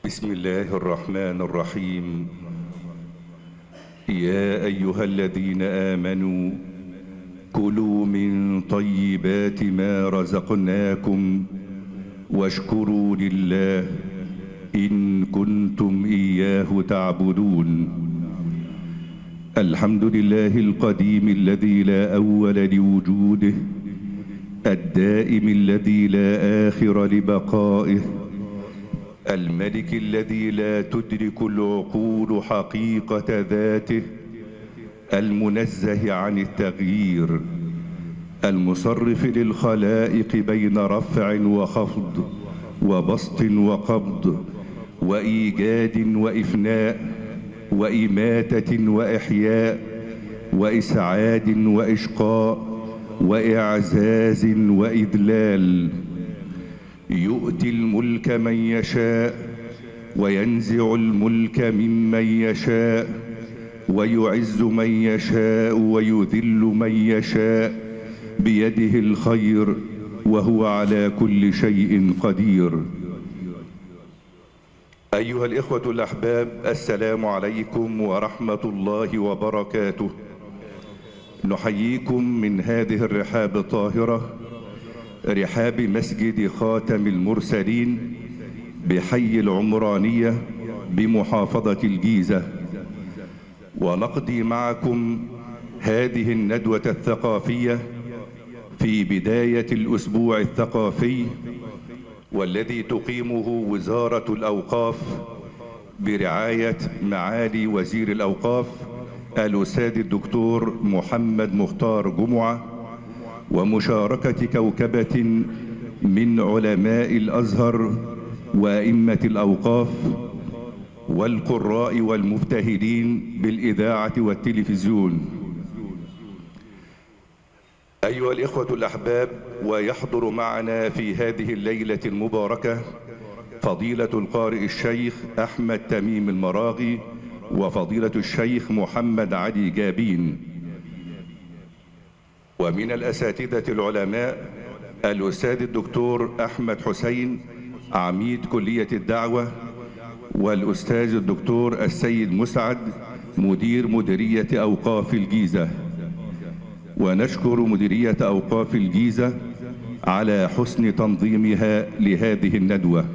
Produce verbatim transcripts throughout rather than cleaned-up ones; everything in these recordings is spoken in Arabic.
بسم الله الرحمن الرحيم. يا أيها الذين آمنوا كلوا من طيبات ما رزقناكم واشكروا لله إن كنتم إياه تعبدون. الحمد لله القديم الذي لا أول لوجوده، الدائم الذي لا آخر لبقائه، الملك الذي لا تدرك العقول حقيقة ذاته، المنزه عن التغيير، المصرف للخلائق بين رفع وخفض وبسط وقبض وإيجاد وإفناء وإماتة وإحياء وإسعاد وإشقاء وإعزاز وإذلال. يؤتي الملك من يشاء وينزع الملك ممن يشاء ويعز من يشاء ويذل من يشاء بيده الخير وهو على كل شيء قدير. أيها الإخوة الأحباب، السلام عليكم ورحمة الله وبركاته. نحييكم من هذه الرحاب الطاهرة، رحاب مسجد خاتم المرسلين بحي العمرانية بمحافظة الجيزة، ونقضي معكم هذه الندوة الثقافية في بداية الأسبوع الثقافي، والذي تقيمه وزارة الأوقاف برعاية معالي وزير الأوقاف الأستاذ الدكتور محمد مختار جمعة، ومشاركة كوكبة من علماء الأزهر وأئمة الأوقاف والقراء والمبتهلين بالإذاعة والتلفزيون. أيها الإخوة الأحباب، ويحضر معنا في هذه الليلة المباركة فضيلة القارئ الشيخ أحمد تميم المراغي وفضيلة الشيخ محمد علي جابين، ومن الأساتذة العلماء الأستاذ الدكتور أحمد حسين عميد كلية الدعوة، والأستاذ الدكتور السيد مسعد مدير مديرية أوقاف الجيزة. ونشكر مديرية أوقاف الجيزة على حسن تنظيمها لهذه الندوة.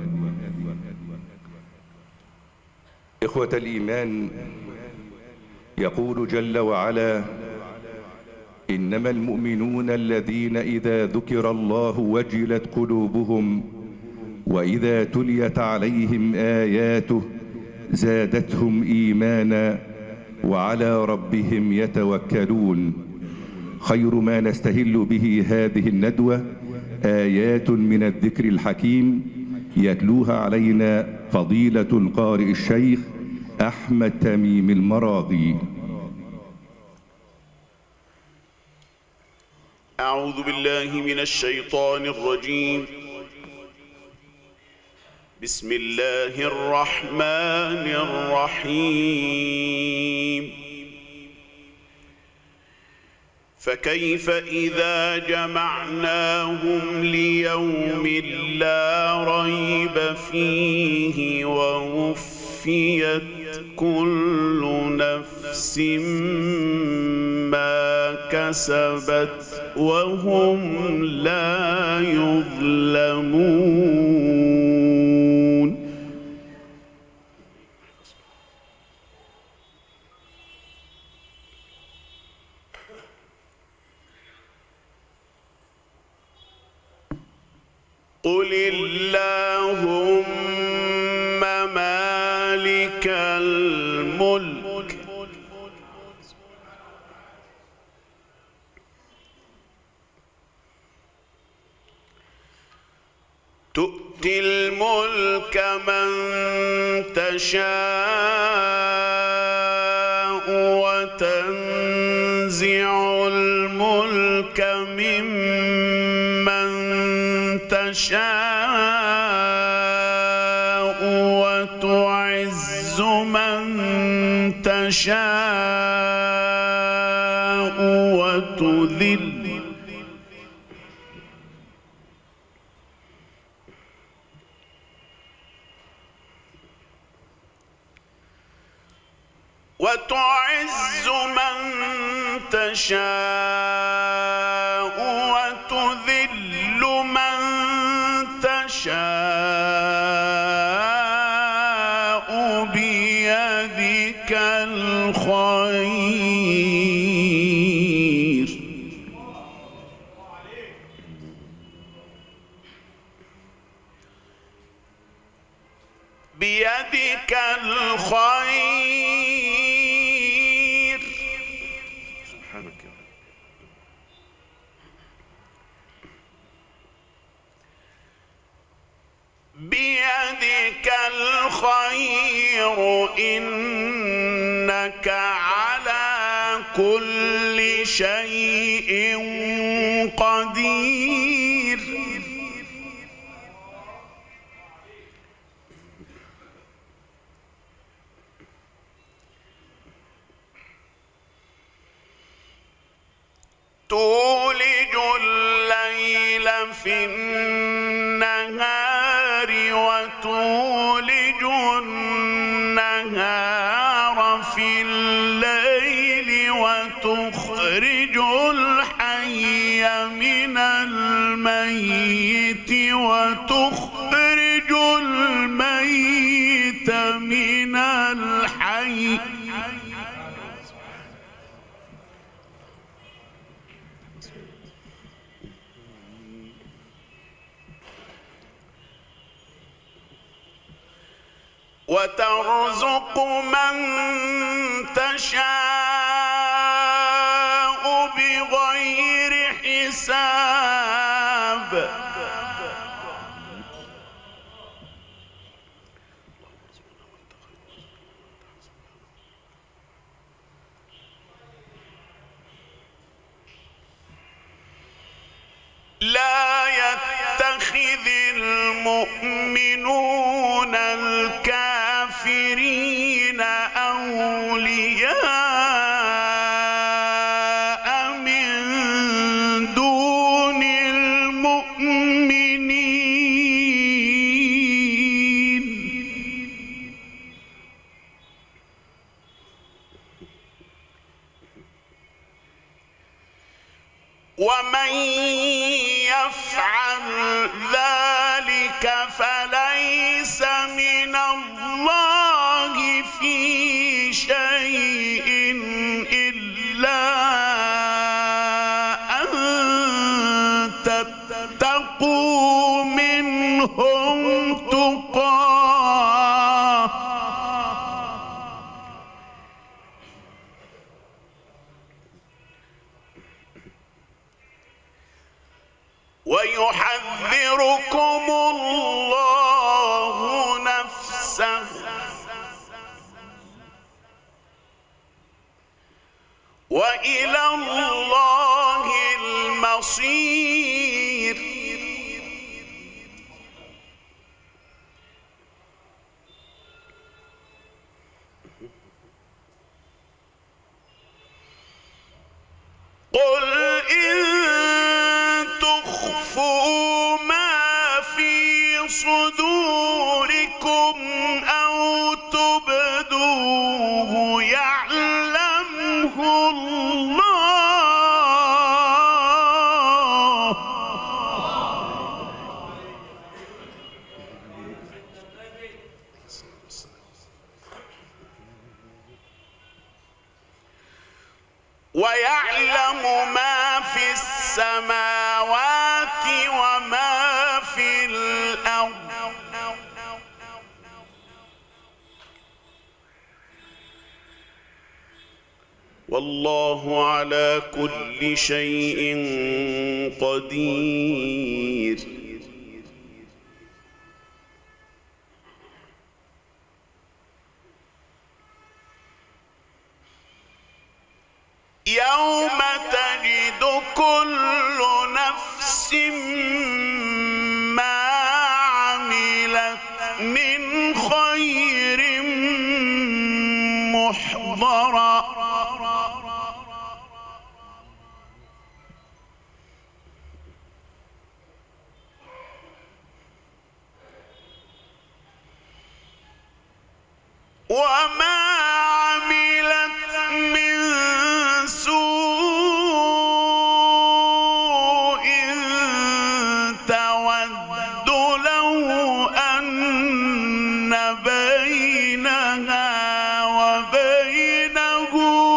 إخوة الإيمان، يقول جل وعلا: إنما المؤمنون الذين إذا ذكر الله وجلت قلوبهم وإذا تليت عليهم آياته زادتهم إيمانا وعلى ربهم يتوكلون. خير ما نستهل به هذه الندوة آيات من الذكر الحكيم يتلوها علينا فضيلة القارئ الشيخ أحمد تميم المراغي. أعوذ بالله من الشيطان الرجيم. بسم الله الرحمن الرحيم. فكيف إذا جمعناهم ليوم لا ريب فيه ووفيت كل نفس ما كسبت وهم لا يظلمون. قل اللهم مالك الملك تؤتي الملك من تشاء وتنزع الملك ممن تشاء وتعز من تشاء وتذل وتعز من تشاء وتذل من تشاء بيدك الخير بيدك الخير سبحانك يا رب. بيدك الخير إنك على كل شيء قدير تولج الليل في النهار وتولج النهار في الليل وتخرج الحي من الميت وتخرج الميت من الحي وترزق من تشاء بغير حساب لا يتخذ المؤمنون الكافرين أولياء من دون المؤمنين ومن يفعل ذلك فليس من الله في شيء إلا أن تتقوا منهم تقاه ويحذركم الله نفسه وإلى الله المصير قل إن تخفوا ما في صدوركم أو تبدوه يعلمه الله ويعلم ما في السماوات وما في الأرض والله على كل شيء قدير يوم تجد كل نفس ما عملت من خير محضرا وما عملت بينها وبينه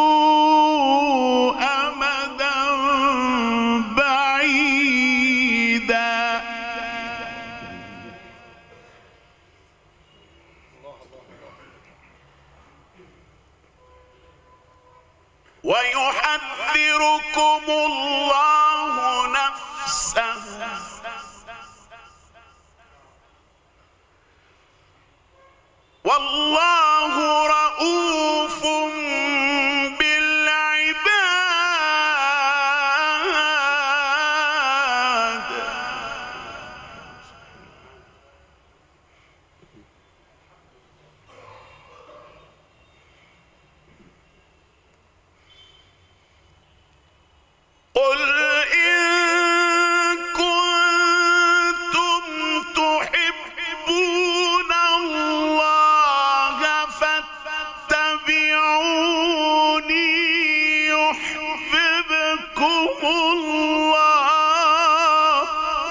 أمدا بعيدا ويحذركم الله نفسه والله رؤوف بالعباد. قل إن كنتم تحبون الله فاتبعوني يحببكم الله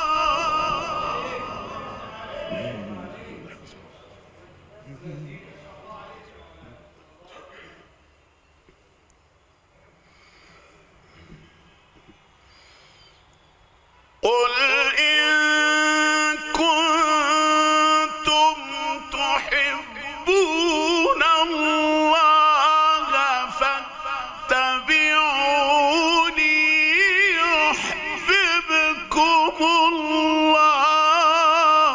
قل إن كنتم تحبون الله فاتبعوني يحببكم الله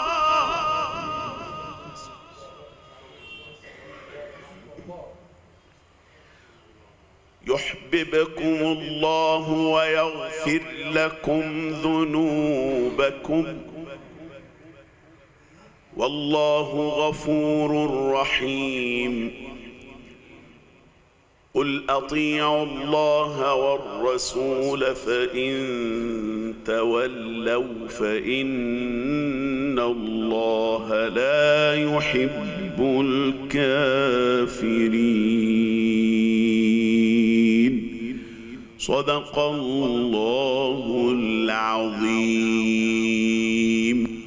يحببكم الله ويغفر لكم ذنوبكم والله غفور رحيم. قل أطيعوا الله والرسول فإن تولوا فإن الله لا يحب الكافرين. صدق الله العظيم.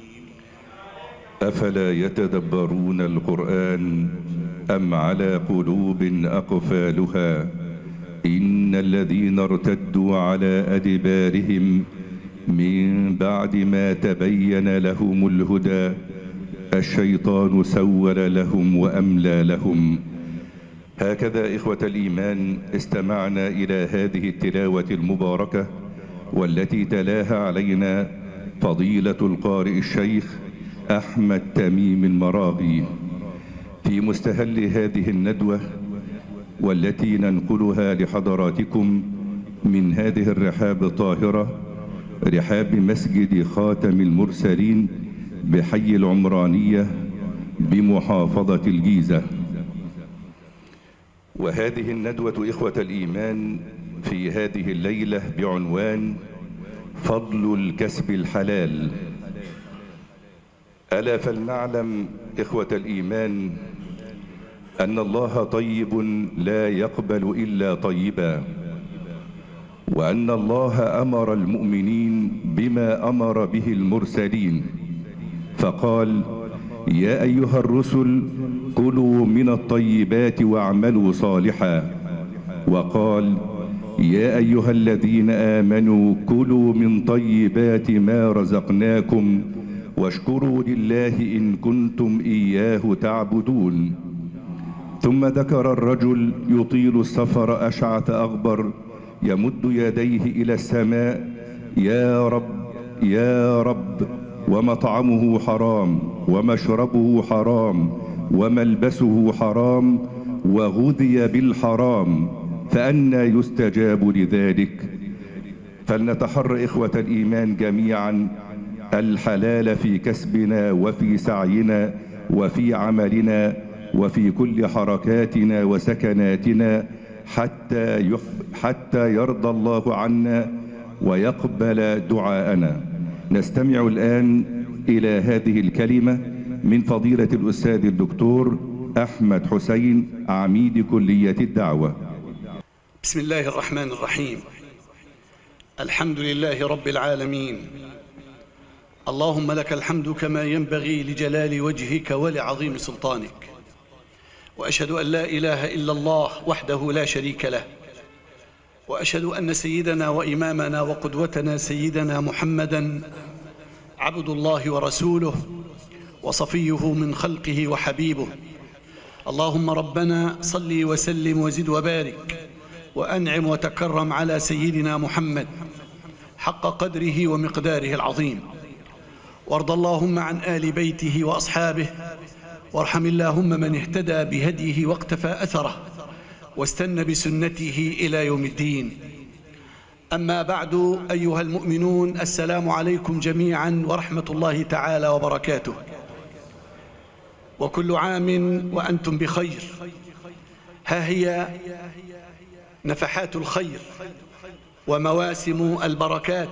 أفلا يتدبرون القرآن أم على قلوب أقفالها إن الذين ارتدوا على أدبارهم من بعد ما تبين لهم الهدى الشيطان سول لهم وأملى لهم. هكذا إخوة الإيمان استمعنا إلى هذه التلاوة المباركة والتي تلاها علينا فضيلة القارئ الشيخ أحمد تميم المراغي في مستهل هذه الندوة والتي ننقلها لحضراتكم من هذه الرحاب الطاهرة، رحاب مسجد خاتم المرسلين بحي العمرانية بمحافظة الجيزة. وهذه الندوة إخوة الإيمان في هذه الليلة بعنوان فضل الكسب الحلال. ألا فلنعلم إخوة الإيمان أن الله طيب لا يقبل إلا طيبا، وأن الله أمر المؤمنين بما أمر به المرسلين فقال: يا أيها الرسل كلوا من الطيبات واعملوا صالحا. وقال: يا أيها الذين آمنوا كلوا من طيبات ما رزقناكم واشكروا لله إن كنتم إياه تعبدون. ثم ذكر الرجل يطيل السفر أشعث أغبر يمد يديه إلى السماء: يا رب يا رب، ومطعمه حرام ومشربه حرام وملبسه حرام وغذي بالحرام، فأنى يستجاب لذلك؟ فلنتحر إخوة الإيمان جميعا الحلال في كسبنا وفي سعينا وفي عملنا وفي كل حركاتنا وسكناتنا حتى حتى يرضى الله عنا ويقبل دعاءنا. نستمع الآن إلى هذه الكلمة من فضيلة الأستاذ الدكتور أحمد حسين عميد كلية الدعوة. بسم الله الرحمن الرحيم. الحمد لله رب العالمين، اللهم لك الحمد كما ينبغي لجلال وجهك ولعظيم سلطانك، وأشهد أن لا إله إلا الله وحده لا شريك له، وأشهد أن سيدنا وإمامنا وقدوتنا سيدنا محمدًا عبد الله ورسوله وصفيه من خلقه وحبيبه. اللهم ربنا صل وسلم وزد وبارك وأنعم وتكرم على سيدنا محمد حق قدره ومقداره العظيم، وارض اللهم عن آل بيته وأصحابه، وارحم اللهم من اهتدى بهديه واقتفى أثره واستنى بسنته إلى يوم الدين. أما بعد، أيها المؤمنون، السلام عليكم جميعا ورحمة الله تعالى وبركاته، وكل عام وأنتم بخير. ها هي نفحات الخير ومواسم البركات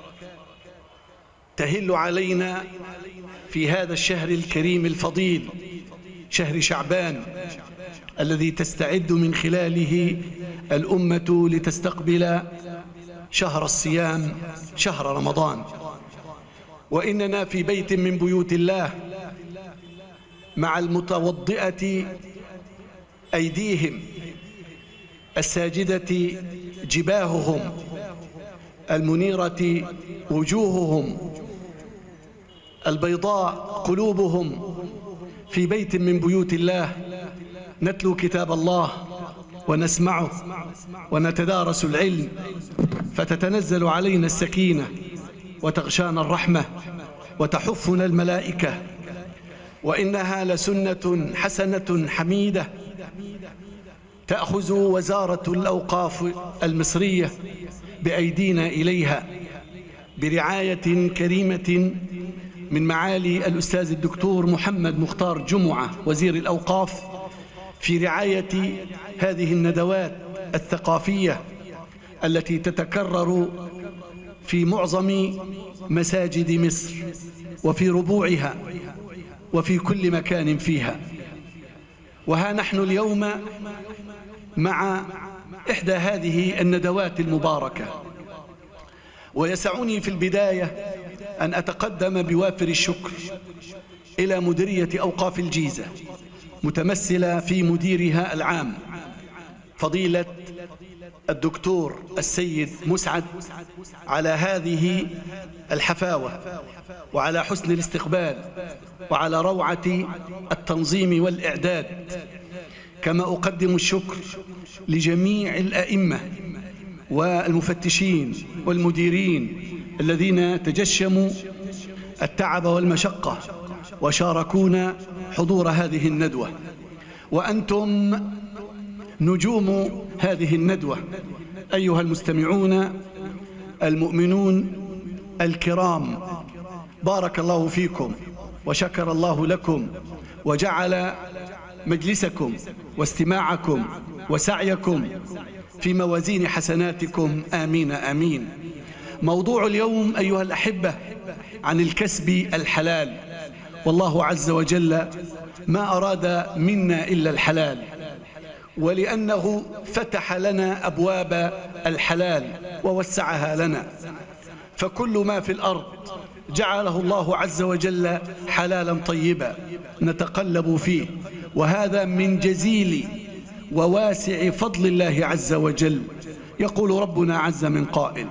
تهل علينا في هذا الشهر الكريم الفضيل، شهر شعبان، الذي تستعد من خلاله الأمة لتستقبل شهر الصيام، شهر رمضان. وإننا في بيت من بيوت الله مع المتوضئة أيديهم، الساجدة جباههم، المنيرة وجوههم، البيضاء قلوبهم، في بيت من بيوت الله نتلو كتاب الله ونسمعه ونتدارس العلم، فتتنزل علينا السكينة وتغشانا الرحمة وتحفنا الملائكة. وإنها لسنة حسنة حميدة تأخذ وزارة الأوقاف المصرية بأيدينا إليها برعاية كريمة من معالي الأستاذ الدكتور محمد مختار جمعة وزير الأوقاف، في رعاية هذه الندوات الثقافية التي تتكرر في معظم مساجد مصر وفي ربوعها وفي كل مكان فيها. وها نحن اليوم مع إحدى هذه الندوات المباركة، ويسعني في البداية أن أتقدم بوافر الشكر إلى مديرية أوقاف الجيزة، متمثلة في مديرها العام فضيلة الدكتور السيد مسعد، على هذه الحفاوة وعلى حسن الاستقبال وعلى روعة التنظيم والإعداد. كما أقدم الشكر لجميع الأئمة والمفتشين والمديرين الذين تجشموا التعب والمشقة وشاركونا حضور هذه الندوة، وأنتم نجوم هذه الندوة أيها المستمعون المؤمنون الكرام. بارك الله فيكم وشكر الله لكم وجعل مجلسكم واستماعكم وسعيكم في موازين حسناتكم، آمين آمين. موضوع اليوم أيها الأحبة عن الكسب الحلال، والله عز وجل ما أراد منا إلا الحلال، ولأنه فتح لنا أبواب الحلال ووسعها لنا، فكل ما في الأرض جعله الله عز وجل حلالا طيبا نتقلب فيه، وهذا من جزيل وواسع فضل الله عز وجل. يقول ربنا عز من قائل: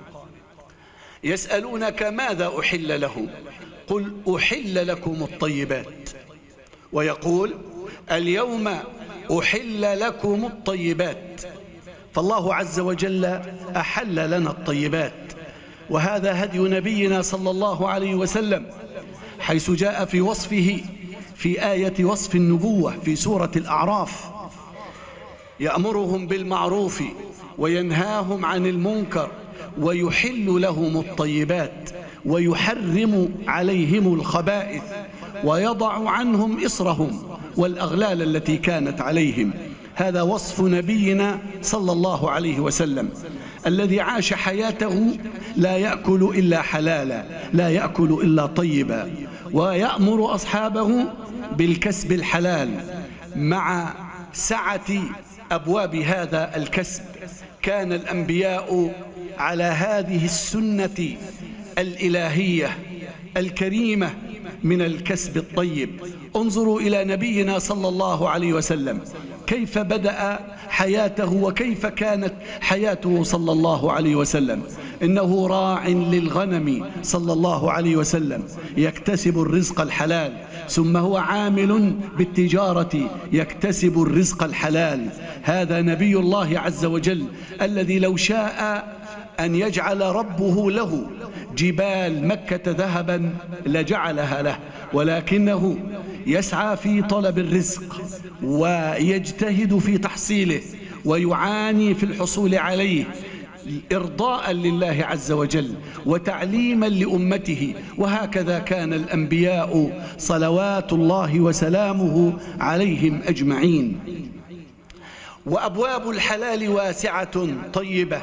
يسألونك ماذا أحل لهم قل أحل لكم الطيبات، ويقول اليوم أحل لكم الطيبات. فالله عز وجل أحل لنا الطيبات، وهذا هدي نبينا صلى الله عليه وسلم، حيث جاء في وصفه في آية وصف النبوة في سورة الأعراف: يأمرهم بالمعروف وينهاهم عن المنكر ويحل لهم الطيبات ويحرم عليهم الخبائث ويضع عنهم إصرهم والأغلال التي كانت عليهم. هذا وصف نبينا صلى الله عليه وسلم الذي عاش حياته لا يأكل إلا حلالا، لا يأكل إلا طيبا، ويأمر أصحابه بالكسب الحلال مع سعة أبواب هذا الكسب. كان الأنبياء على هذه السنة الإلهية الكريمة من الكسب الطيب. انظروا إلى نبينا صلى الله عليه وسلم كيف بدأ حياته وكيف كانت حياته صلى الله عليه وسلم. إنه راع للغنم صلى الله عليه وسلم يكتسب الرزق الحلال، ثم هو عامل بالتجارة يكتسب الرزق الحلال. هذا نبي الله عز وجل الذي لو شاء أن يجعل ربه له جبال مكة ذهبا لجعلها له، ولكنه يسعى في طلب الرزق ويجتهد في تحصيله ويعاني في الحصول عليه إرضاء لله عز وجل وتعليما لأمته. وهكذا كان الأنبياء صلوات الله وسلامه عليهم أجمعين. وأبواب الحلال واسعة طيبة.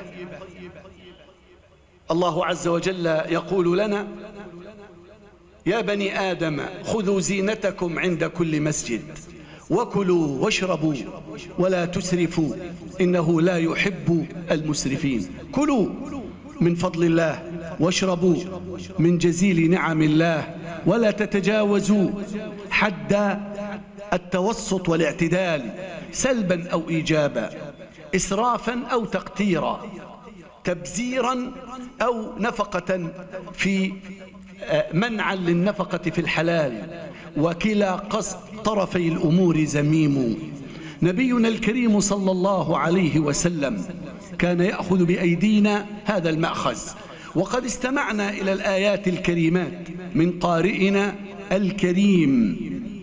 الله عز وجل يقول لنا: يا بني آدم خذوا زينتكم عند كل مسجد وكلوا واشربوا ولا تسرفوا إنه لا يحب المسرفين. كلوا من فضل الله واشربوا من جزيل نعم الله، ولا تتجاوزوا حد التوسط والاعتدال سلبا أو إيجابا، إسرافا أو تقتيرا، تبذيرا أو نفقة في منعا للنفقة في الحلال. وكلا قصد طرفي الأمور ذميم. نبينا الكريم صلى الله عليه وسلم كان يأخذ بأيدينا هذا المأخذ. وقد استمعنا إلى الآيات الكريمات من قارئنا الكريم: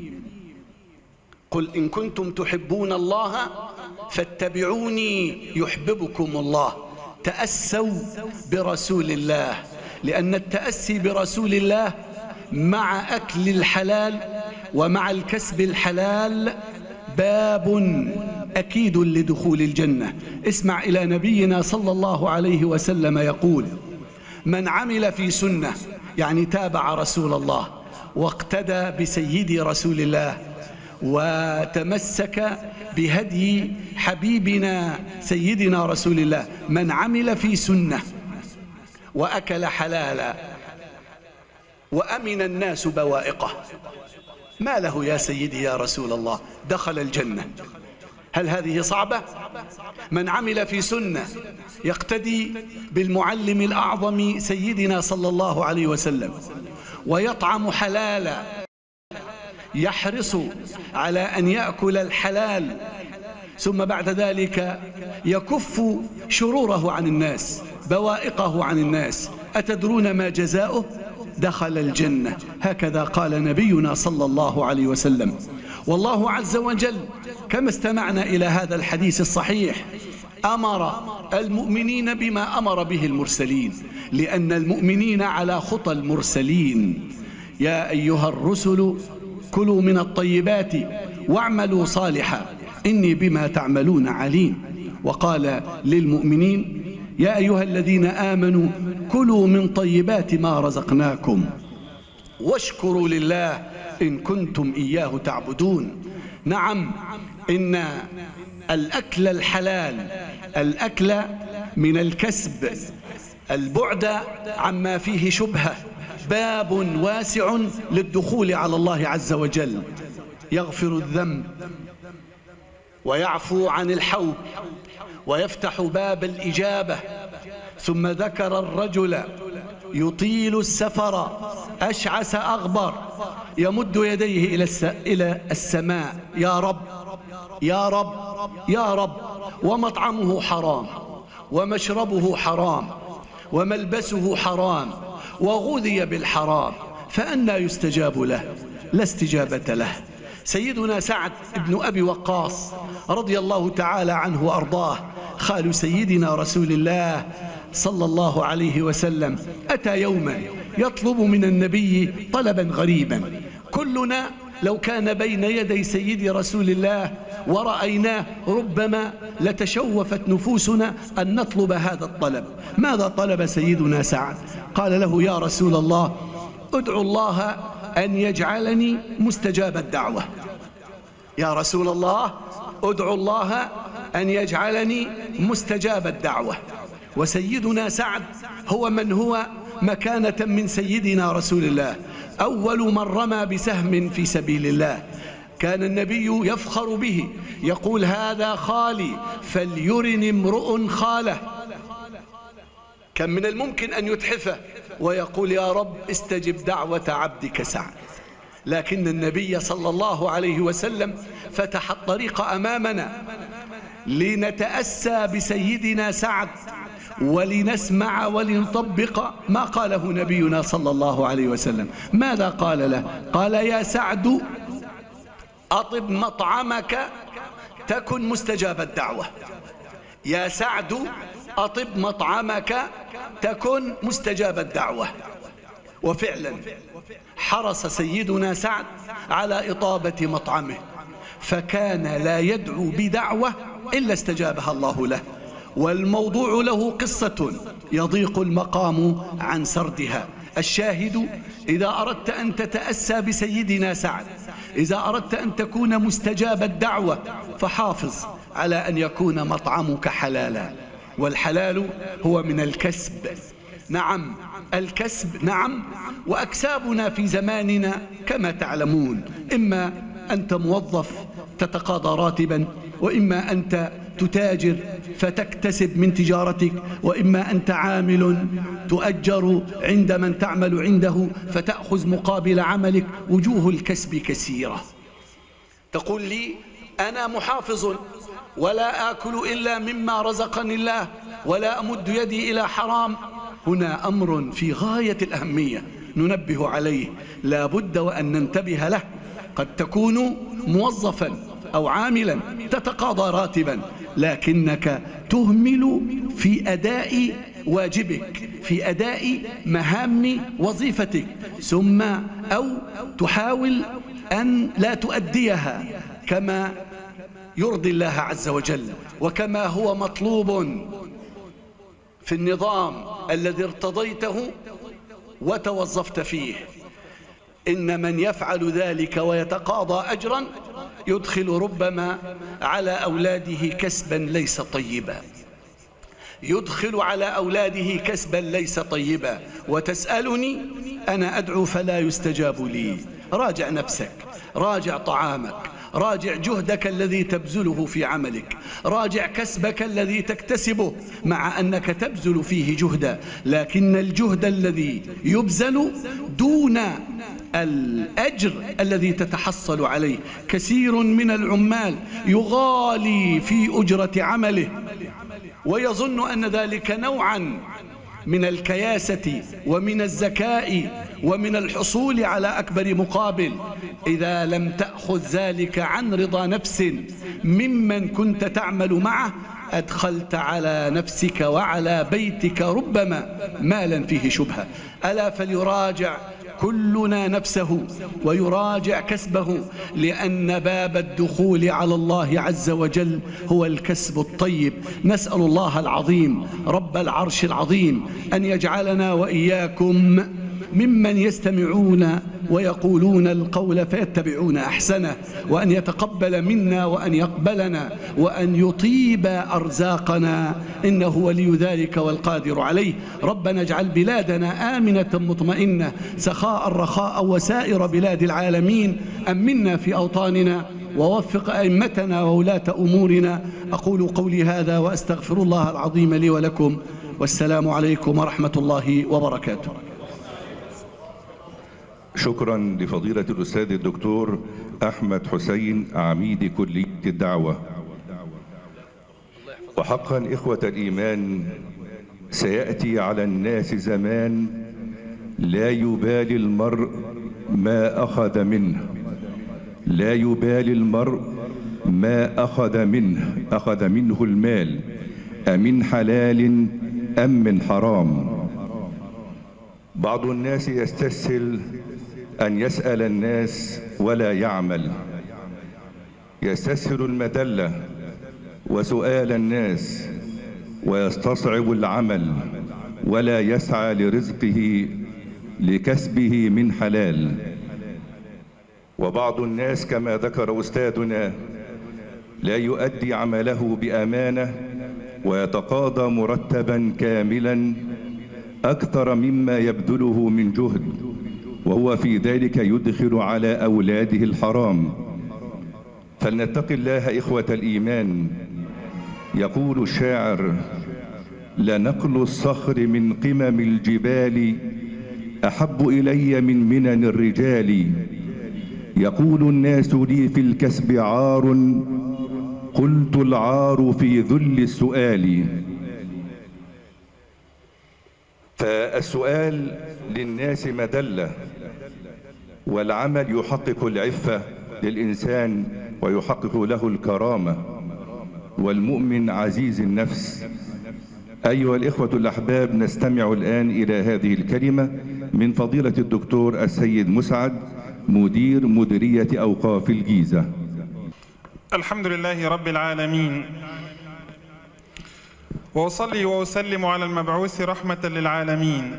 قل إن كنتم تحبون الله فاتبعوني يحببكم الله. تأسوا برسول الله، لأن التأسي برسول الله مع أكل الحلال ومع الكسب الحلال باب أكيد لدخول الجنة. اسمع إلى نبينا صلى الله عليه وسلم يقول: من عمل في سنة، يعني تابع رسول الله واقتدى بسيدي رسول الله وتمسك بهدي حبيبنا سيدنا رسول الله، من عمل في سنة وأكل حلالا وأمن الناس بوائقه، ما له يا سيدي يا رسول الله؟ دخل الجنة. هل هذه صعبة؟ من عمل في سنة يقتدي بالمعلم الأعظم سيدنا صلى الله عليه وسلم ويطعم حلالا، يحرص على أن يأكل الحلال، ثم بعد ذلك يكف شروره عن الناس، بوائقه عن الناس. أتدرون ما جزاؤه؟ دخل الجنة. هكذا قال نبينا صلى الله عليه وسلم. والله عز وجل كما استمعنا إلى هذا الحديث الصحيح أمر المؤمنين بما أمر به المرسلين، لأن المؤمنين على خطى المرسلين. يا أيها الرسل كلوا من الطيبات واعملوا صالحا إني بما تعملون عليم. وقال للمؤمنين: يا أيها الذين آمنوا كلوا من طيبات ما رزقناكم واشكروا لله إن كنتم إياه تعبدون. نعم، إن الأكل الحلال، الأكل من الكسب، البعد عما فيه شبهة، باب واسع للدخول على الله عز وجل. يغفر الذنب ويعفو عن الحوب ويفتح باب الإجابة. ثم ذكر الرجل يطيل السفر أشعث أغبر يمد يديه إلى السماء: يا رب يا رب يا رب، ومطعمه حرام ومشربه حرام وملبسه حرام وغذي بالحرام، فأنى يستجاب له؟ لا استجابة له. سيدنا سعد بن أبي وقاص رضي الله تعالى عنه وأرضاه، خال سيدنا رسول الله صلى الله عليه وسلم، أتى يوما يطلب من النبي طلبا غريبا. كلنا لو كان بين يدي سيد رسول الله ورأيناه ربما لتشوفت نفوسنا أن نطلب هذا الطلب. ماذا طلب سيدنا سعد؟ قال له: يا رسول الله، ادعو الله أن يجعلني مستجاب الدعوة. يا رسول الله، ادعو الله أن يجعلني مستجاب الدعوة. وسيدنا سعد هو من هو مكانة من سيدنا رسول الله، أول من رمى بسهم في سبيل الله. كان النبي يفخر به، يقول: هذا خالي فليرني امرؤ خاله. كان من الممكن أن يتحفه ويقول: يا رب استجب دعوة عبدك سعد. لكن النبي صلى الله عليه وسلم فتح الطريق أمامنا لنتأسى بسيدنا سعد، ولنسمع ولنطبق ما قاله نبينا صلى الله عليه وسلم. ماذا قال له؟ قال: يا سعد أطب مطعمك تكن مستجاب الدعوة. يا سعد أطب مطعمك تكن مستجاب الدعوة. وفعلا حرص سيدنا سعد على إطابة مطعمه، فكان لا يدعو بدعوة إلا استجابها الله له. والموضوع له قصة يضيق المقام عن سردها. الشاهد: إذا أردت أن تتأسى بسيدنا سعد، إذا أردت أن تكون مستجاب الدعوة، فحافظ على أن يكون مطعمك حلالا. والحلال هو من الكسب. نعم الكسب، نعم. وأكسابنا في زماننا كما تعلمون، إما أنت موظف تتقاضى راتبا، وإما أنت تتاجر فتكتسب من تجارتك، وإما أنت عامل تؤجر عند من تعمل عنده فتأخذ مقابل عملك. وجوه الكسب كثيرة. تقول لي: أنا محافظ ولا آكل إلا مما رزقني الله ولا أمد يدي إلى حرام. هنا أمر في غاية الأهمية ننبه عليه، لا بد وأن ننتبه له. قد تكون موظفا أو عاملا تتقاضى راتبا، لكنك تهمل في أداء واجبك، في أداء مهام وظيفتك، ثم أو تحاول أن لا تؤديها كما يرضي الله عز وجل وكما هو مطلوب في النظام الذي ارتضيته وتوظفت فيه. إن من يفعل ذلك ويتقاضى أجرا يدخل ربما على أولاده كسبا ليس طيبا، يدخل على أولاده كسبا ليس طيبا. وتسألني أنا أدعو فلا يستجاب لي. راجع نفسك، راجع طعامك، راجع جهدك الذي تبذله في عملك، راجع كسبك الذي تكتسبه مع أنك تبذل فيه جهدا، لكن الجهد الذي يبذل دون الأجر الذي تتحصل عليه. كثير من العمال يغالي في أجرة عمله ويظن أن ذلك نوعا من الكياسة ومن الذكاء ومن الحصول على أكبر مقابل. إذا لم تأخذ ذلك عن رضا نفس ممن كنت تعمل معه، أدخلت على نفسك وعلى بيتك ربما مالا فيه شبهة. ألا فليراجع كلنا نفسه ويراجع كسبه، لأن باب الدخول على الله عز وجل هو الكسب الطيب. نسأل الله العظيم رب العرش العظيم أن يجعلنا وإياكم ممن يستمعون ويقولون القول فيتبعون أحسنه، وأن يتقبل منا وأن يقبلنا وأن يطيب أرزاقنا، إنه ولي ذلك والقادر عليه. ربنا اجعل بلادنا آمنة مطمئنة سخاء رخاء وسائر بلاد العالمين. أمنا في أوطاننا ووفق أئمتنا وولاة أمورنا. أقول قولي هذا وأستغفر الله العظيم لي ولكم، والسلام عليكم ورحمة الله وبركاته. شكرا لفضيلة الأستاذ الدكتور أحمد حسين عميد كلية الدعوة. وحقا إخوة الإيمان، سيأتي على الناس زمان لا يبالي المرء ما أخذ منه، لا يبالي المرء ما أخذ منه أخذ منه المال أمن حلال أم من حرام. بعض الناس يستسهل أن يسأل الناس ولا يعمل، يستسهل المدلة وسؤال الناس ويستصعب العمل ولا يسعى لرزقه لكسبه من حلال. وبعض الناس كما ذكر أستاذنا لا يؤدي عمله بأمانة ويتقاضى مرتبا كاملا أكثر مما يبذله من جهد، وهو في ذلك يدخل على أولاده الحرام. فلنتق الله إخوة الإيمان. يقول الشاعر: لنقل الصخر من قمم الجبال أحب إلي من منن الرجال. يقول الناس لي في الكسب عار، قلت العار في ذل السؤال. فالسؤال للناس مذلة، والعمل يحقق العفة للإنسان ويحقق له الكرامة، والمؤمن عزيز النفس. أيها الإخوة الأحباب، نستمع الآن إلى هذه الكلمة من فضيلة الدكتور السيد مسعد، مدير مديرية أوقاف الجيزة. الحمد لله رب العالمين، وأصلي وأسلم على المبعوث رحمة للعالمين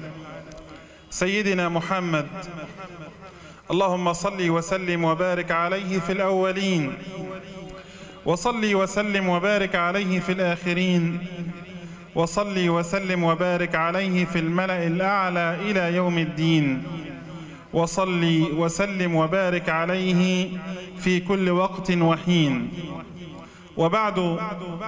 سيدنا محمد. اللهم صل وسلم وبارك عليه في الأولين، وصل وسلم وبارك عليه في الآخرين، وصل وسلم وبارك عليه في الملأ الأعلى إلى يوم الدين، وصل وسلم وبارك عليه في كل وقت وحين. وبعد،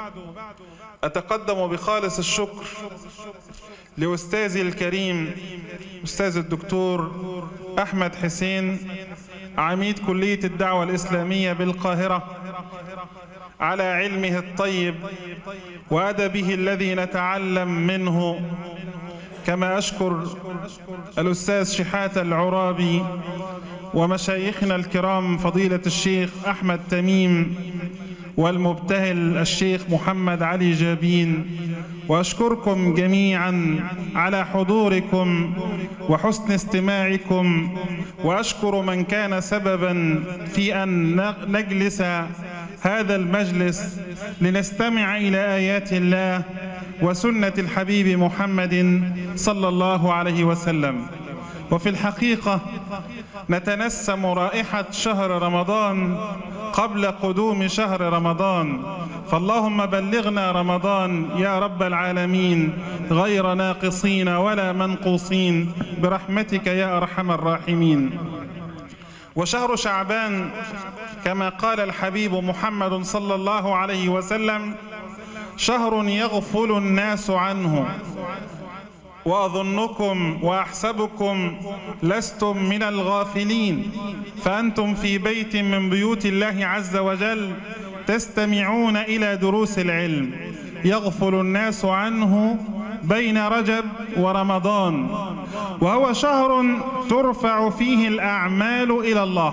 أتقدم بخالص الشكر لأستاذي الكريم أستاذ الدكتور أحمد حسين، عميد كلية الدعوة الإسلامية بالقاهرة، على علمه الطيب وأدبه الذي نتعلم منه. كما أشكر الأستاذ شحاتة العرابي ومشايخنا الكرام فضيلة الشيخ أحمد تميم والمبتهل الشيخ محمد علي جابين، وأشكركم جميعا على حضوركم وحسن استماعكم، وأشكر من كان سببا في أن نجلس هذا المجلس لنستمع إلى آيات الله وسنة الحبيب محمد صلى الله عليه وسلم. وفي الحقيقة نتنسم رائحة شهر رمضان قبل قدوم شهر رمضان، فاللهم بلغنا رمضان يا رب العالمين غير ناقصين ولا منقوصين برحمتك يا أرحم الراحمين. وشهر شعبان كما قال الحبيب محمد صلى الله عليه وسلم شهر يغفل الناس عنه، وأظنكم وأحسبكم لستم من الغافلين، فأنتم في بيت من بيوت الله عز وجل تستمعون إلى دروس العلم. يغفل الناس عنه بين رجب ورمضان، وهو شهر ترفع فيه الأعمال إلى الله.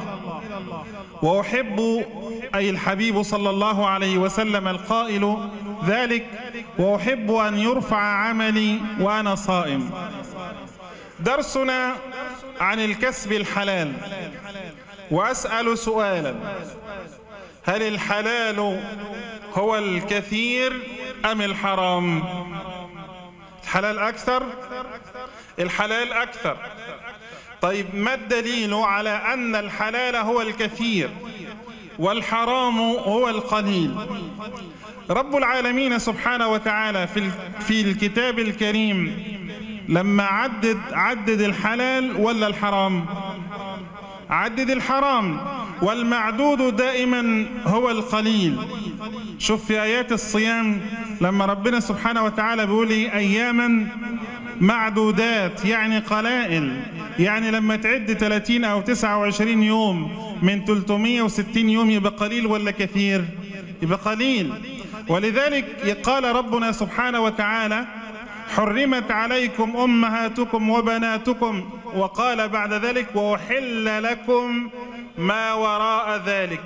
وأحب، أي الحبيب صلى الله عليه وسلم القائل ذلك، وأحب أن يرفع عملي وأنا صائم. درسنا عن الكسب الحلال، وأسأل سؤالا: هل الحلال هو الكثير أم الحرام؟ الحلال أكثر؟ الحلال أكثر. طيب، ما الدليل على أن الحلال هو الكثير والحرام هو القليل؟ رب العالمين سبحانه وتعالى في في الكتاب الكريم لما عدد عدد الحلال ولا الحرام؟ عدد الحرام، والمعدود دائما هو القليل. شوف في آيات الصيام لما ربنا سبحانه وتعالى بيقول أياما معدودات، يعني قلائل، يعني لما تعد ثلاثين أو تسعة وعشرين يوم من ثلاثمائة وستين يوم يبقى قليل ولا كثير؟ يبقى قليل. ولذلك قال ربنا سبحانه وتعالى: حرمت عليكم أمهاتكم وبناتكم، وقال بعد ذلك: وأحل لكم ما وراء ذلك.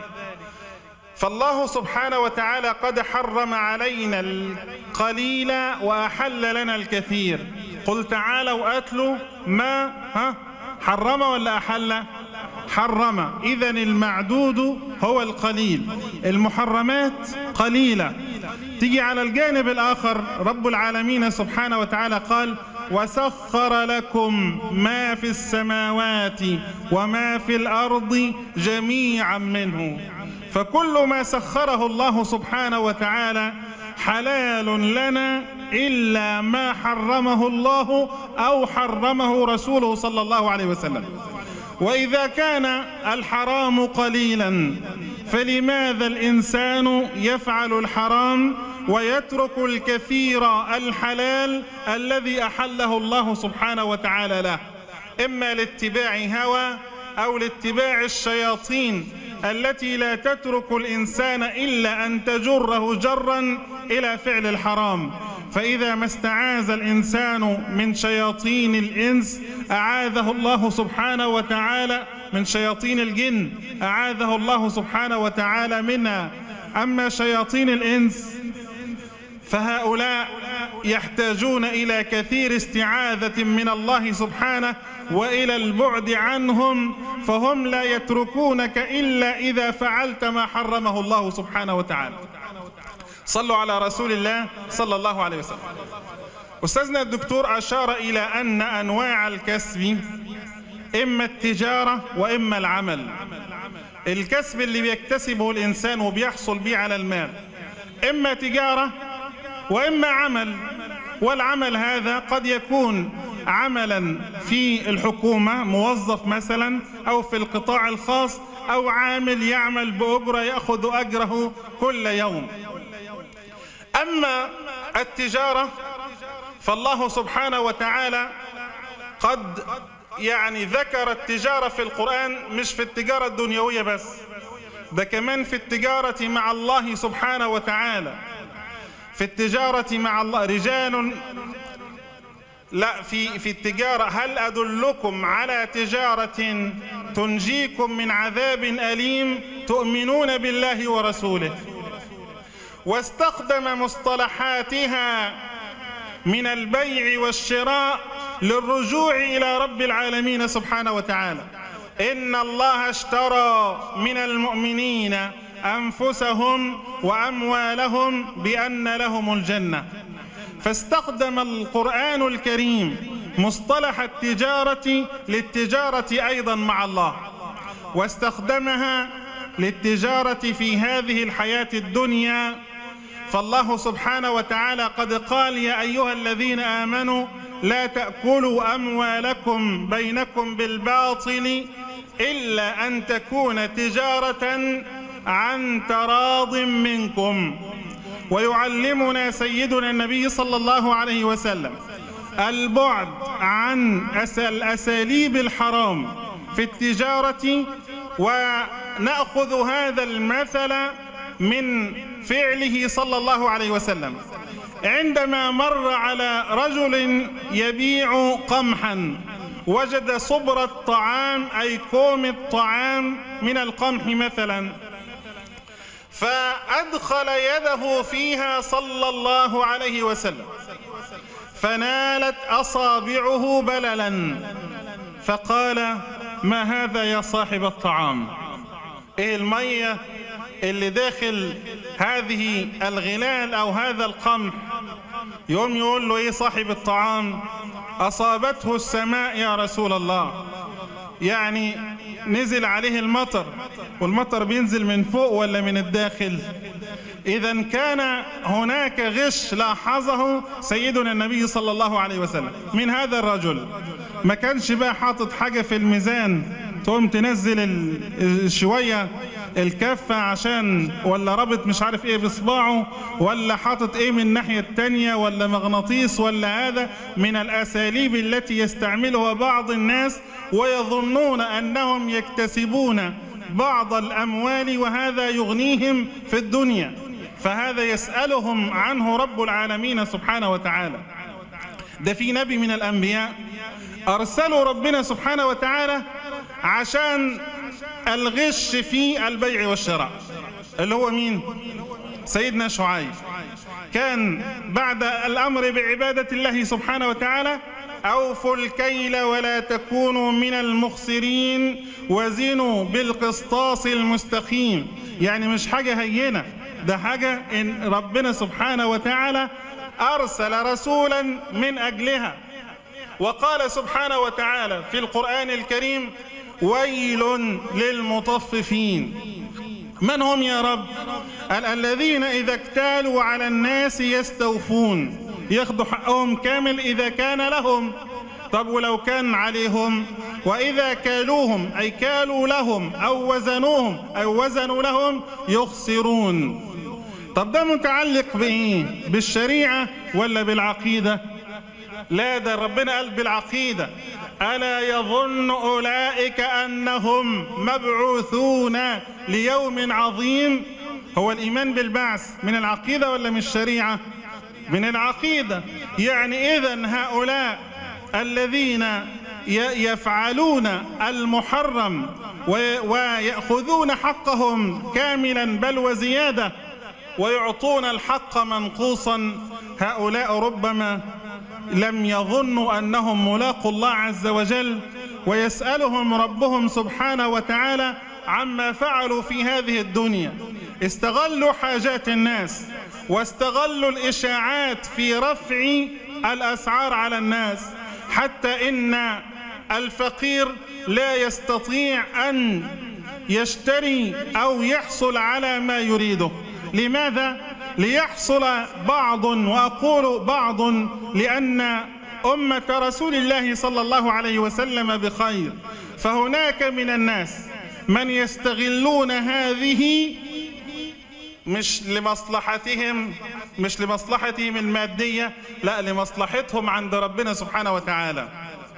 فالله سبحانه وتعالى قد حرم علينا القليل وأحل لنا الكثير. قل تعالوا أتلوا ما ها حرم ولا أحل؟ حرم. إذن المعدود هو القليل، المحرمات قليلة. تيجي على الجانب الآخر رب العالمين سبحانه وتعالى قال: وسخر لكم ما في السماوات وما في الأرض جميعا منه. فكل ما سخره الله سبحانه وتعالى حلال لنا إلا ما حرمه الله أو حرمه رسوله صلى الله عليه وسلم. وإذا كان الحرام قليلا فلماذا الإنسان يفعل الحرام ويترك الكثير الحلال الذي أحله الله سبحانه وتعالى له، إما لاتباع هوى أو لاتباع الشياطين التي لا تترك الإنسان إلا أن تجره جرا إلى فعل الحرام. فإذا ما استعاذ الإنسان من شياطين الإنس أعاذه الله سبحانه وتعالى، من شياطين الجن أعاذه الله سبحانه وتعالى منها. أما شياطين الإنس فهؤلاء يحتاجون إلى كثير استعاذة من الله سبحانه وإلى البعد عنهم، فهم لا يتركونك إلا إذا فعلت ما حرمه الله سبحانه وتعالى. صلوا على رسول الله صلى الله عليه وسلم. أستاذنا الدكتور أشار إلى أن أنواع الكسب إما التجارة وإما العمل. الكسب اللي بيكتسبه الإنسان وبيحصل به على المال إما تجارة وإما عمل، والعمل هذا قد يكون عملا في الحكومة، موظف مثلا، أو في القطاع الخاص، أو عامل يعمل بأجرة يأخذ أجره كل يوم. أما التجارة فالله سبحانه وتعالى قد يعني ذكر التجارة في القرآن، مش في التجارة الدنيوية بس، ده كمان في التجارة مع الله سبحانه وتعالى. في التجارة مع الله رجال، لا في في التجارة، هل أدلكم على تجارة تنجيكم من عذاب أليم تؤمنون بالله ورسوله. واستخدم مصطلحاتها من البيع والشراء للرجوع إلى رب العالمين سبحانه وتعالى. إن الله اشترى من المؤمنين أنفسهم وأموالهم بأن لهم الجنة. فاستخدم القرآن الكريم مصطلح التجارة للتجارة أيضا مع الله، واستخدمها للتجارة في هذه الحياة الدنيا. فالله سبحانه وتعالى قد قال: يا أيها الذين آمنوا لا تأكلوا أموالكم بينكم بالباطل إلا أن تكون تجارة عن تراض منكم. ويعلمنا سيدنا النبي صلى الله عليه وسلم البعد عن الأساليب الحرام في التجارة، ونأخذ هذا المثل من فعله صلى الله عليه وسلم عندما مر على رجل يبيع قمحا، وجد صبر الطعام أي كوم الطعام من القمح مثلا، فأدخل يده فيها صلى الله عليه وسلم فنالت أصابعه بللا، فقال: ما هذا يا صاحب الطعام؟ إيه المية اللي داخل هذه الغلال أو هذا القمح؟ يوم يقول له: إيه صاحب الطعام؟ أصابته السماء يا رسول الله، يعني نزل عليه المطر، والمطر بينزل من فوق ولا من الداخل؟ إذا كان هناك غش لاحظه سيدنا النبي صلى الله عليه وسلم من هذا الرجل. ما كانش بقى حاطط حاجة في الميزان تقوم تنزل شوية الكفة عشان، ولا رابط مش عارف ايه بصباعه، ولا حاطط ايه من الناحية التانية، ولا مغناطيس، ولا هذا من الأساليب التي يستعملها بعض الناس ويظنون أنهم يكتسبون بعض الأموال وهذا يغنيهم في الدنيا، فهذا يسألهم عنه رب العالمين سبحانه وتعالى. ده في نبي من الأنبياء أرسلوا ربنا سبحانه وتعالى عشان الغش في البيع والشراء، اللي هو مين؟ سيدنا شعيب. كان بعد الأمر بعبادة الله سبحانه وتعالى: أوفوا الكيل ولا تكونوا من المخسرين وزنوا بالقسطاس المستقيم. يعني مش حاجة هينة، ده حاجة إن ربنا سبحانه وتعالى أرسل رسولا من أجلها. وقال سبحانه وتعالى في القرآن الكريم: ويل للمطففين. من هم يا رب؟ قال الذين إذا اكتالوا على الناس يستوفون، ياخدوا حقهم كامل إذا كان لهم. طب ولو كان عليهم؟ وإذا كالوهم أي كالوا لهم أو وزنوهم أو وزنوا لهم يخسرون. طب ده متعلق بإيه؟ بالشريعة ولا بالعقيدة؟ لا، ده ربنا قال بالعقيدة. ألا يظن أولئك أنهم مبعوثون ليوم عظيم؟ هو الإيمان بالبعث من العقيدة ولا من الشريعة؟ من العقيدة. يعني إذن هؤلاء الذين يفعلون المحرم ويأخذون حقهم كاملا بل وزيادة ويعطون الحق منقوصا، هؤلاء ربما لم يظنوا أنهم ملاقوا الله عز وجل، ويسألهم ربهم سبحانه وتعالى عما فعلوا في هذه الدنيا. استغلوا حاجات الناس واستغلوا الإشاعات في رفع الأسعار على الناس، حتى إن الفقير لا يستطيع أن يشتري أو يحصل على ما يريده. لماذا؟ ليحصل بعض، وأقول بعض لأن أمة رسول الله صلى الله عليه وسلم بخير، فهناك من الناس من يستغلون هذه مش لمصلحتهم مش لمصلحتهم المادية، لا، لمصلحتهم عند ربنا سبحانه وتعالى.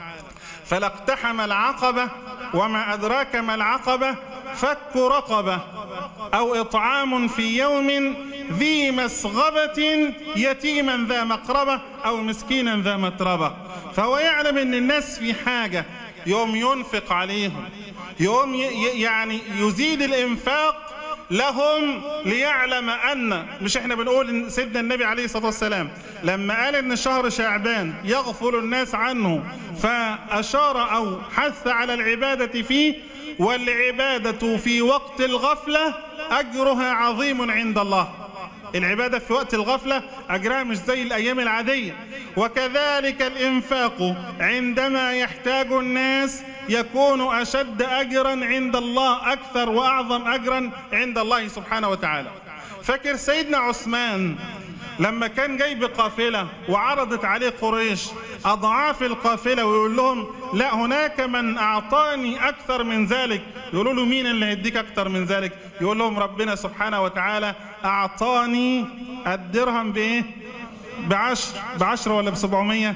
فلاقتحم العقبة، وما أدراك ما العقبة؟ فك رقبة أو إطعام في يوم ذي مسغبة يتيما ذا مقربة أو مسكينا ذا متربة. فهو يعلم أن الناس في حاجة، يوم ينفق عليهم، يوم يعني يزيد الإنفاق لهم، ليعلم أن، مش احنا بنقول إن سيدنا النبي عليه الصلاة والسلام لما قال إن شهر شعبان يغفل الناس عنه فأشار أو حث على العبادة فيه، والعبادة في وقت الغفلة أجرها عظيم عند الله. العبادة في وقت الغفلة أجرها مش زي الأيام العادية. وكذلك الإنفاق عندما يحتاج الناس يكون أشد أجرا عند الله، أكثر وأعظم أجرا عند الله سبحانه وتعالى. فاكر سيدنا عثمان لما كان جاي بقافلة وعرضت عليه قريش أضعاف القافلة، ويقول لهم لا، هناك من أعطاني أكثر من ذلك. يقولوا له مين اللي هيديك أكثر من ذلك؟ يقول لهم ربنا سبحانه وتعالى أعطاني الدرهم بإيه؟ بعشر بعشر ولا بسبعمية؟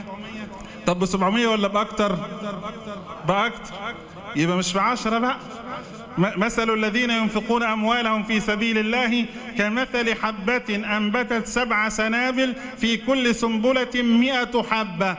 طب بسبعمية ولا بأكتر؟ بأكتر. يبقى مش بعشرة بقى. مثل الذين ينفقون أموالهم في سبيل الله كمثل حبة أنبتت سبع سنابل في كل سنبلة مئة حبة.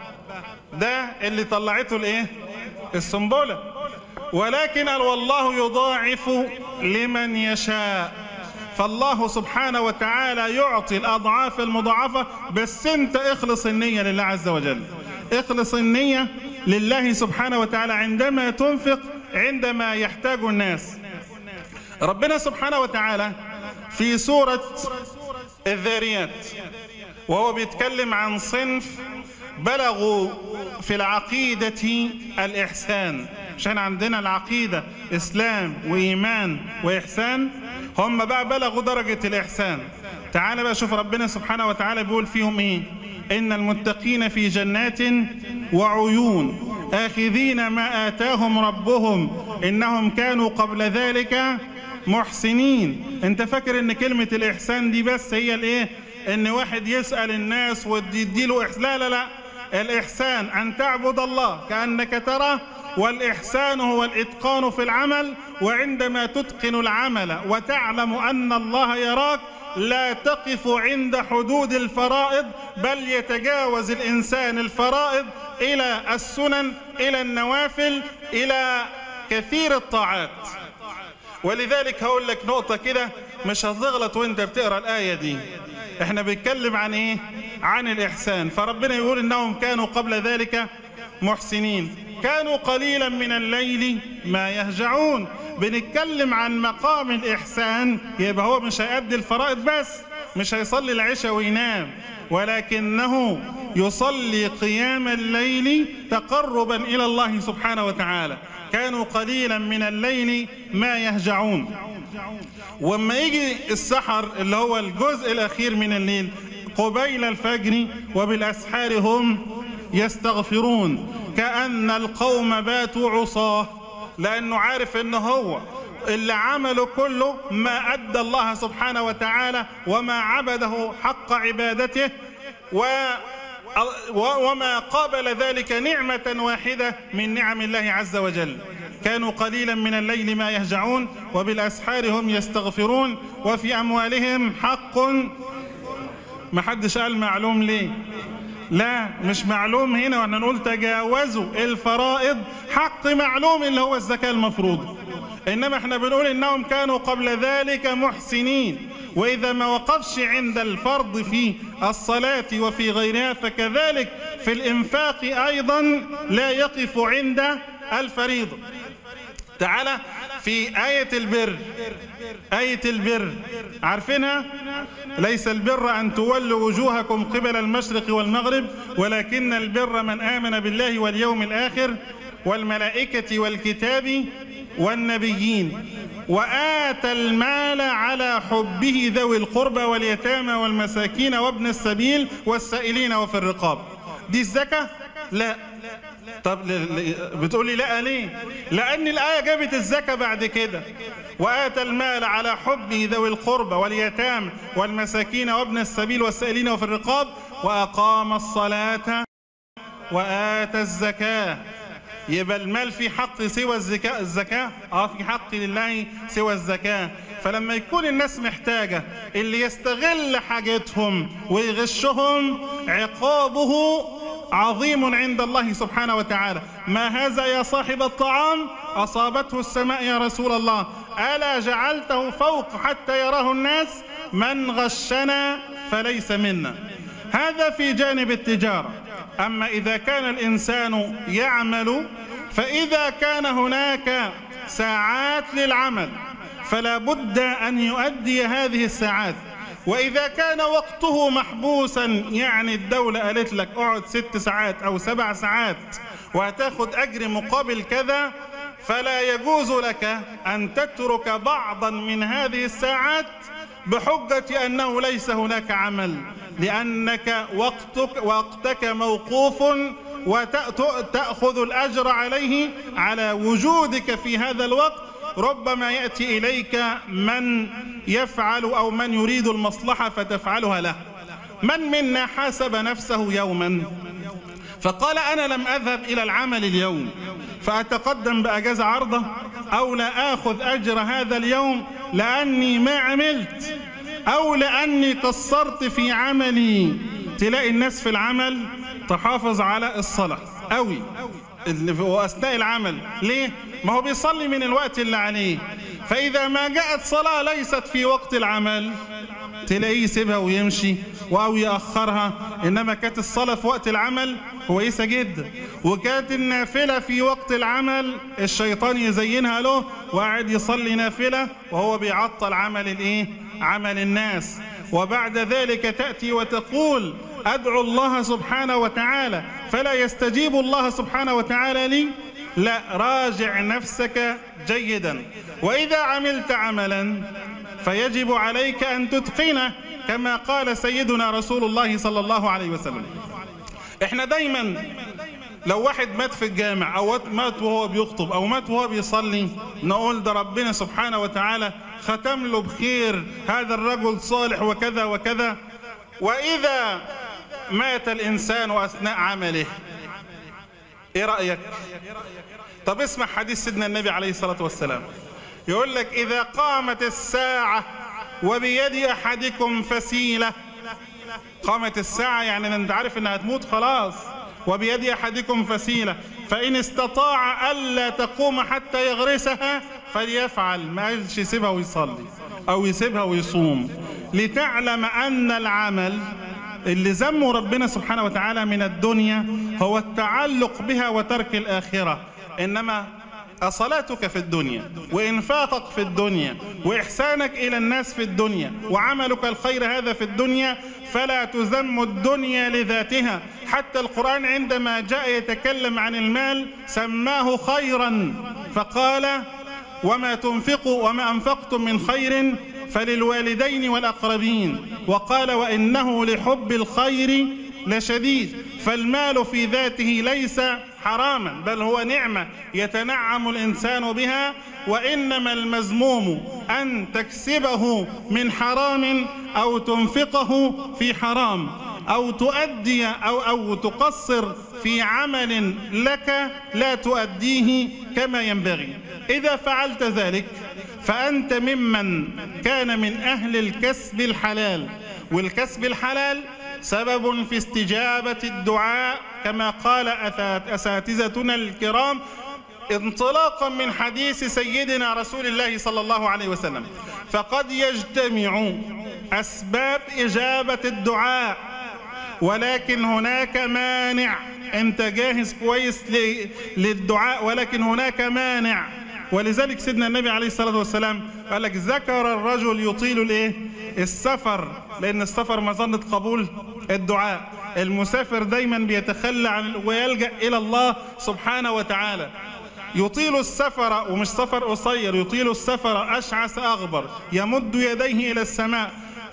ده اللي طلعته الايه؟ السنبلة. ولكن قال والله يضاعف لمن يشاء. فالله سبحانه وتعالى يعطي الأضعاف المضاعفة، بس انت اخلص النية لله عز وجل، اخلص النية لله سبحانه وتعالى عندما تنفق، عندما يحتاج الناس. ربنا سبحانه وتعالى في سورة الذاريات وهو بيتكلم عن صنف بلغوا في العقيدة الإحسان. مش احنا عندنا العقيدة إسلام وإيمان وإحسان؟ هم بقى بلغوا درجة الإحسان. تعال بقى شوف ربنا سبحانه وتعالى بيقول فيهم إيه: إن المتقين في جنات وعيون آخذين ما آتاهم ربهم إنهم كانوا قبل ذلك محسنين. انت فاكر ان كلمة الإحسان دي بس هي الايه؟ ان واحد يسأل الناس ويديله إحسان؟ لا لا لا، الإحسان أن تعبد الله كأنك تراه، والإحسان هو الإتقان في العمل. وعندما تتقن العمل وتعلم أن الله يراك لا تقف عند حدود الفرائض، بل يتجاوز الإنسان الفرائض إلى السنن، إلى النوافل، إلى كثير الطاعات. ولذلك هقول لك نقطة كده مش هتغلط وانت بتقرأ الآية دي. احنا بنتكلم عن ايه؟ عن الإحسان. فربنا يقول إنهم كانوا قبل ذلك محسنين، كانوا قليلا من الليل ما يهجعون. بنتكلم عن مقام الإحسان، يبقى هو مش هيأدي الفرائض بس، مش هيصلي العشاء وينام، ولكنه يصلي قيام الليل تقربا إلى الله سبحانه وتعالى. كانوا قليلا من الليل ما يهجعون. وما يجي السحر اللي هو الجزء الأخير من الليل قبيل الفجر وبالأسحار هم يستغفرون، كأن القوم باتوا عصاه، لأنه عارف أنه هو اللي عمله كله ما أدى الله سبحانه وتعالى وما عبده حق عبادته، و وما قابل ذلك نعمة واحدة من نعم الله عز وجل. كانوا قليلا من الليل ما يهجعون وبالأسحار هم يستغفرون وفي أموالهم حق. ما حدش قال معلوم ليه؟ لا مش معلوم هنا، واحنا نقول تجاوزوا الفرائض، حق معلوم اللي هو الزكاة المفروضة، إنما احنا بنقول إنهم كانوا قبل ذلك محسنين، وإذا ما وقفش عند الفرض في الصلاة وفي غيرها فكذلك في الإنفاق أيضا لا يقف عند الفريضة. تعالى في آية البر، آية البر عارفينها؟ ليس البر أن تولوا وجوهكم قبل المشرق والمغرب ولكن البر من آمن بالله واليوم الآخر والملائكة والكتاب والنبيين وآتى المال على حبه ذوي القربى واليتامى والمساكين وابن السبيل والسائلين وفي الرقاب. دي الزكاة؟ لا. طب بتقولي لا ليه؟ لأن الآية جابت الزكاة بعد كده، وآتى المال على حبه ذوي القربى واليتامى والمساكين وابن السبيل والسائلين وفي الرقاب وأقام الصلاة وآتى الزكاة. يبقى المال في حق سوى الزكاة؟ الزكاة اه في حق لله سوى الزكاة. فلما يكون الناس محتاجة اللي يستغل حاجتهم ويغشهم عقابه عظيم عند الله سبحانه وتعالى. ما هذا يا صاحب الطعام؟ أصابته السماء يا رسول الله، ألا جعلته فوق حتى يراه الناس؟ من غشنا فليس منا. هذا في جانب التجارة. أما إذا كان الإنسان يعمل، فإذا كان هناك ساعات للعمل فلا بد أن يؤدي هذه الساعات، وإذا كان وقته محبوسا، يعني الدولة قالت لك اقعد ست ساعات أو سبع ساعات وهتاخد أجر مقابل كذا، فلا يجوز لك أن تترك بعضا من هذه الساعات بحجة أنه ليس هناك عمل، لأنك وقتك, وقتك موقوف وتأخذ الأجر عليه على وجودك في هذا الوقت. ربما يأتي إليك من يفعل أو من يريد المصلحة فتفعلها له. من منا حاسب نفسه يوما فقال أنا لم أذهب إلى العمل اليوم فأتقدم بأجازة عرضة، أو لا آخذ أجر هذا اليوم لأني ما عملت، أو لأني قصرت في عملي؟ تلاقي الناس في العمل تحافظ على الصلاة أوي وأثناء العمل. ليه؟ ما هو بيصلي من الوقت اللي عليه، فإذا ما جاءت صلاة ليست في وقت العمل تلاقيه يسيبها ويمشي أو يأخرها. إنما كانت الصلاة في وقت العمل كويسة جدا، وكانت النافلة في وقت العمل الشيطان يزينها له وقاعد يصلي نافلة وهو بيعطل عمل الإيه؟ عمل الناس. وبعد ذلك تأتي وتقول أدعو الله سبحانه وتعالى فلا يستجيب الله سبحانه وتعالى لي. لا، راجع نفسك جيدا، وإذا عملت عملا فيجب عليك أن تتقنه كما قال سيدنا رسول الله صلى الله عليه وسلم. احنا دايما لو واحد مات في الجامع أو مات وهو بيخطب أو مات وهو بيصلي نقول ده ربنا سبحانه وتعالى ختم له بخير، هذا الرجل صالح وكذا وكذا. وإذا مات الإنسان أثناء عمله إيه رأيك؟ طب اسمع حديث سيدنا النبي عليه الصلاة والسلام، يقول لك إذا قامت الساعة وبيد أحدكم فسيلة. قامت الساعة يعني أنت عارف أنها تموت خلاص. وبيد أحدكم فسيلة فإن استطاع ألا تقوم حتى يغرسها فليفعل. ما قالش يسيبها ويصلي أو يسيبها ويصوم، لتعلم أن العمل اللي ذمه ربنا سبحانه وتعالى من الدنيا هو التعلق بها وترك الآخرة. إنما صلاتك في الدنيا وإنفاقك في الدنيا وإحسانك إلى الناس في الدنيا وعملك الخير هذا في الدنيا، فلا تذم الدنيا لذاتها. حتى القرآن عندما جاء يتكلم عن المال سماه خيرا فقال وما تنفقوا وما أنفقتم من خير فللوالدين والأقربين. وقال وإنه لحب الخير لشديد. فالمال في ذاته ليس حراما، بل هو نعمة يتنعم الإنسان بها، وإنما المذموم أن تكسبه من حرام أو تنفقه في حرام أو تؤدي أو, أو تقصر في عمل لك لا تؤديه كما ينبغي. إذا فعلت ذلك فأنت ممن كان من أهل الكسب الحلال، والكسب الحلال سبب في استجابة الدعاء كما قال أساتذتنا الكرام، انطلاقا من حديث سيدنا رسول الله صلى الله عليه وسلم. فقد يجتمع أسباب إجابة الدعاء، ولكن هناك مانع. أنت جاهز كويس للدعاء، ولكن هناك مانع. ولذلك سيدنا النبي عليه الصلاة والسلام قال لك ذكر الرجل يطيل الايه؟ السفر، لأن السفر مظنة قبول الدعاء. المسافر دايما بيتخلى عن ويلجأ إلى الله سبحانه وتعالى. يطيل السفر، ومش سفر قصير، يطيل السفر أشعث أغبر يمد يديه إلى السماء،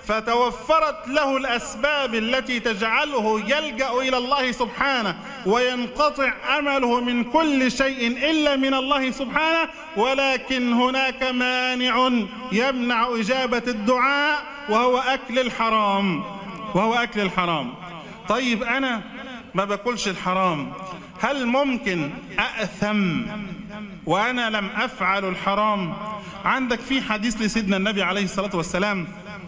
فتوفرت له الأسباب التي تجعله يلجأ إلى الله سبحانه وينقطع أمله من كل شيء إلا من الله سبحانه، ولكن هناك مانع يمنع إجابة الدعاء وهو أكل الحرام وهو أكل الحرام. طيب أنا ما باكلش الحرام، هل ممكن أأثم وأنا لم أفعل الحرام؟ عندك في حديث لسيدنا النبي عليه الصلاة والسلام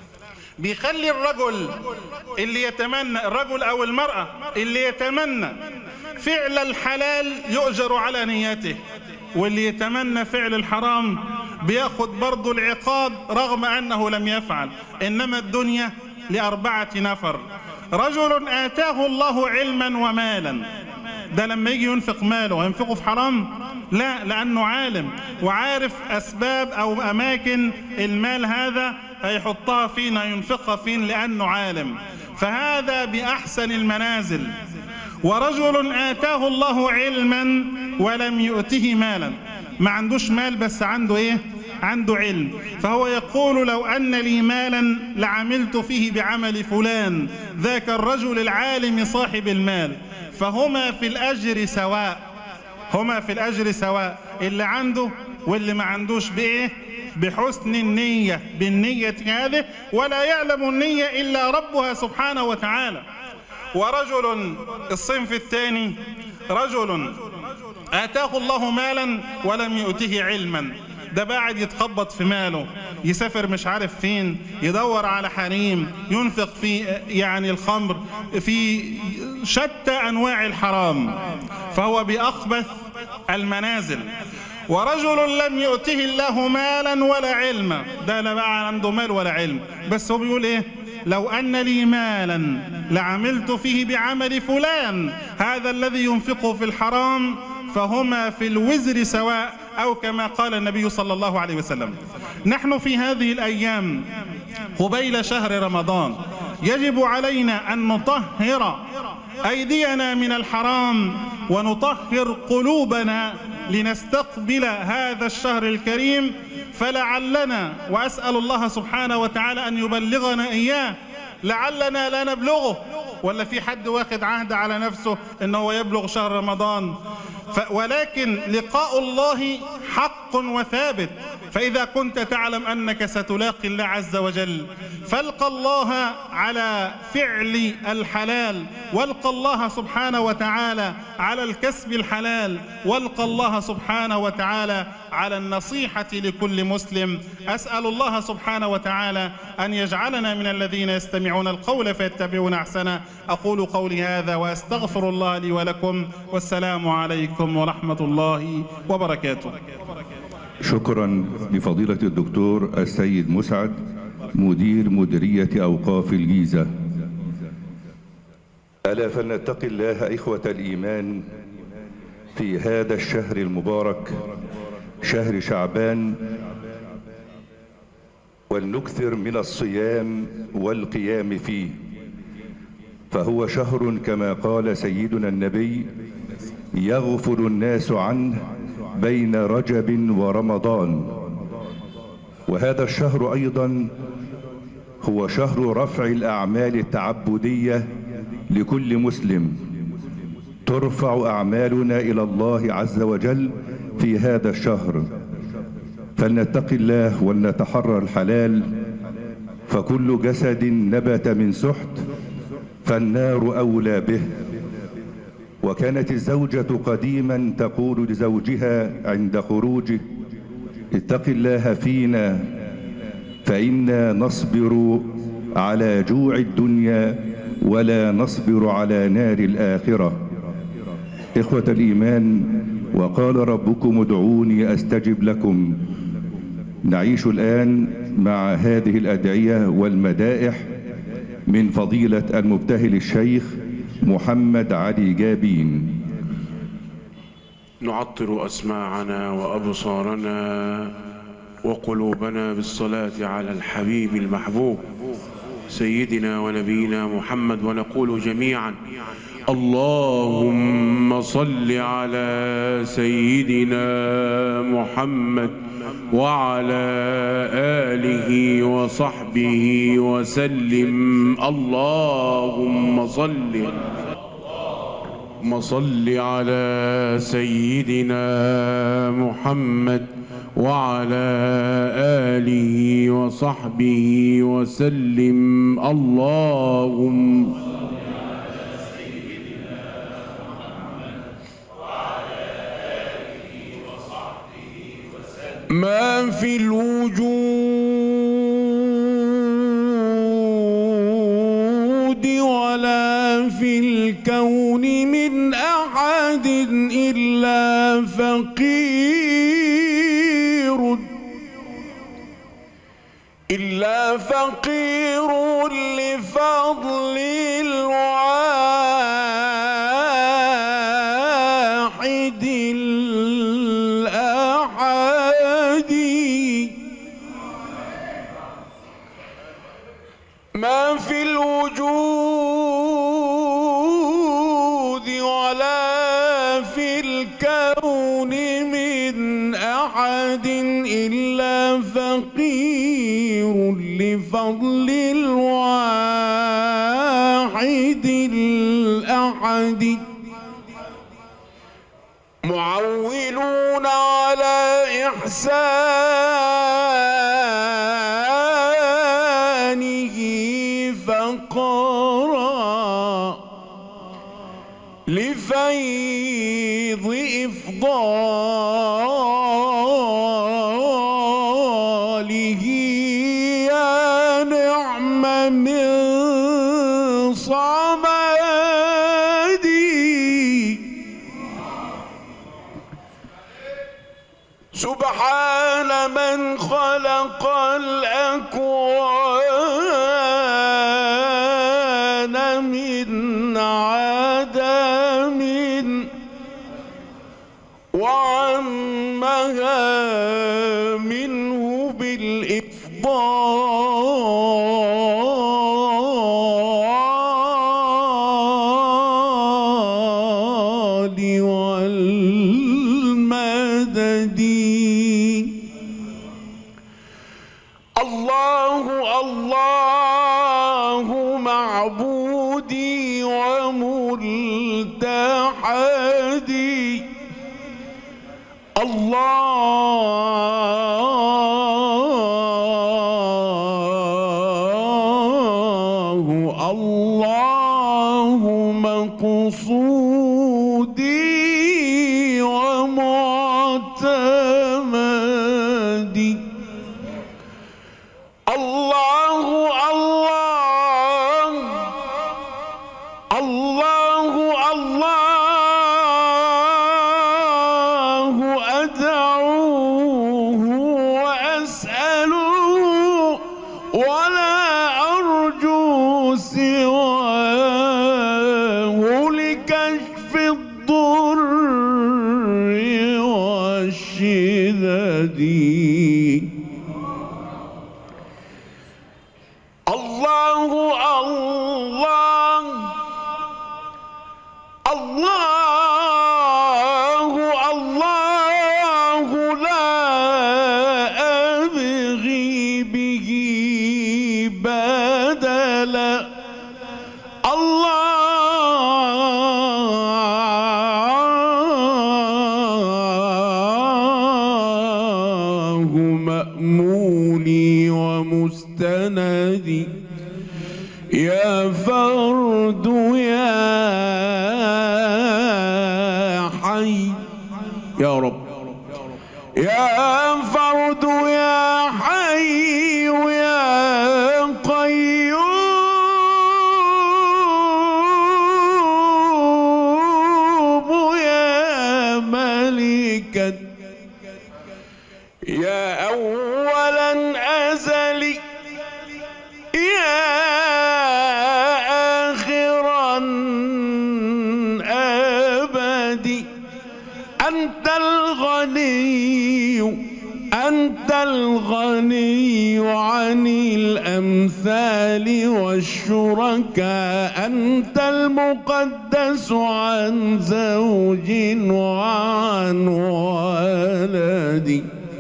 بيخلي الرجل اللي يتمنى، الرجل أو المرأة اللي يتمنى فعل الحلال يؤجر على نيته، واللي يتمنى فعل الحرام بياخد برضو العقاب رغم أنه لم يفعل. إنما الدنيا لأربعة نفر: رجل آتاه الله علما ومالا، ده لما يجي ينفق ماله ينفقه في حرام؟ لا، لأنه عالم وعارف أسباب أو أماكن المال هذا هيحطها فين، هينفقها فين، لأنه عالم، فهذا بأحسن المنازل. ورجل آتاه الله علما ولم يؤته مالا، ما عندوش مال بس عنده إيه؟ عنده علم، فهو يقول لو أن لي مالا لعملت فيه بعمل فلان، ذاك الرجل العالم صاحب المال، فهما في الأجر سواء، هما في الأجر سواء، اللي عنده واللي ما عندوش بإيه؟ بحسن النية، بالنية هذه، ولا يعلم النية إلا ربها سبحانه وتعالى. ورجل الصنف الثاني: رجل آتاه الله مالا ولم يؤته علما، ده بعد يتخبط في ماله، يسافر مش عارف فين، يدور على حريم، ينفق في يعني الخمر، في شتى أنواع الحرام، فهو بأخبث المنازل. ورجل لم يؤته الله مالا ولا علما، ده لا بقى عنده مال ولا علم، بس هو بيقول ايه؟ لو أن لي مالا لعملت فيه بعمل فلان، هذا الذي ينفقه في الحرام، فهما في الوزر سواء، أو كما قال النبي صلى الله عليه وسلم. نحن في هذه الأيام قبيل شهر رمضان يجب علينا أن نطهر أيدينا من الحرام ونطهر قلوبنا لنستقبل هذا الشهر الكريم، فلعلنا، وأسأل الله سبحانه وتعالى أن يبلغنا إياه، لعلنا لا نبلغه، ولا في حد واخد عهد على نفسه أنه يبلغ شهر رمضان، ولكن لقاء الله حق وثابت. فإذا كنت تعلم أنك ستلاقي الله عز وجل، فالقى الله على فعل الحلال، والقى الله سبحانه وتعالى على الكسب الحلال، والقى الله سبحانه وتعالى على النصيحة لكل مسلم. أسأل الله سبحانه وتعالى أن يجعلنا من الذين يستمعون القول فيتبعون أحسنه. أقول قولي هذا وأستغفر الله لي ولكم، والسلام عليكم ورحمة الله وبركاته. شكرا لفضيلة الدكتور السيد مسعد، مدير مديرية أوقاف الجيزة. ألا فلنتقي الله إخوة الإيمان في هذا الشهر المبارك، شهر شعبان، ولنكثر من الصيام والقيام فيه، فهو شهر كما قال سيدنا النبي يغفل الناس عنه بين رجب ورمضان، وهذا الشهر أيضا هو شهر رفع الأعمال التعبدية لكل مسلم. ترفع أعمالنا إلى الله عز وجل في هذا الشهر، فلنتق الله ولنتحرى الحلال، فكل جسد نبت من سحت فالنار أولى به. وكانت الزوجة قديما تقول لزوجها عند خروجه: اتق الله فينا فإنا نصبر على جوع الدنيا ولا نصبر على نار الآخرة. إخوة الإيمان، وقال ربكم ادعوني أستجب لكم. نعيش الآن مع هذه الأدعية والمدائح من فضيلة المبتهل الشيخ محمد علي جابين. نعطر أسماعنا وأبصارنا وقلوبنا بالصلاة على الحبيب المحبوب سيدنا ونبينا محمد، ونقول جميعا: اللهم صل على سيدنا محمد وعلى آله وصحبه وسلم. اللهم صل صل على سيدنا محمد وعلى آله وصحبه وسلم. اللهم ما في الوجود ولا في الكون من أحد إلا فقير إلا فقير لفضل الواحد الأحد. ما في الوجود ولا في الكون من أحد إلا فقير لفضل الواحد الأحد. معولون على إحسانه فقرا لفيض إفضاله يا نعم من صمدي. سبحان من خلق الأكوان من عدم وعمها منه بالإفضال والمدد. الله الله معبودي وملتحدي. الله الله مقصودي ومعتمدي. الله الله الله الله أدعوه وأسأله ولا أرجو سواه لكشف الضر والشدد. الله الله الله الله لا أبغي بدلا. الله مأمولي ومستندي يا فرد يا حي يا رب، يا فرد يا حي يا قيوم يا ملكا يا أولا أزلي يا آخرا أبدي. أنت الغني أنت الغني عن الأمثال والشركاء. أنت المقدس عن زوج وعن ولد.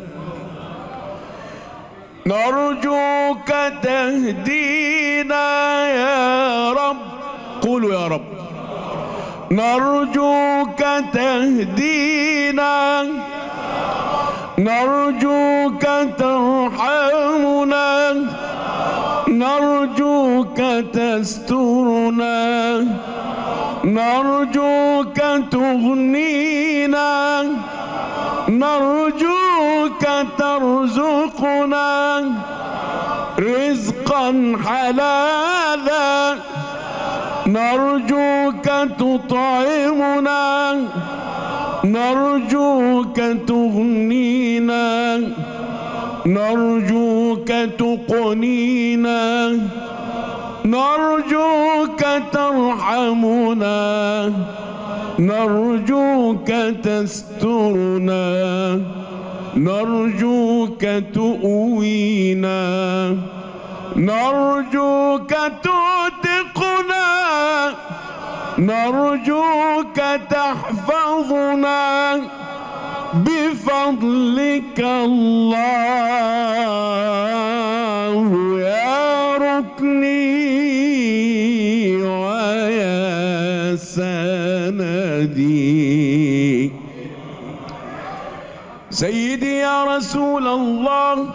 نرجوك تهدينا يا رب، قولوا يا رب. نرجوك تهدينا، نرجوك ترحمنا، نرجوك تسترنا، نرجوك تغنينا، نرجوك ترزقنا رزقا حلالا، نرجوك تطعمنا، نرجوك تغنينا، نرجوك تقنينا، نرجوك ترحمنا، نرجوك تسترنا، نرجوك تؤوينا، نرجوك تعتقنا، نرجوك تحفظنا بفضلك الله يا ركني ويا سندي. سيدي يا رسول الله،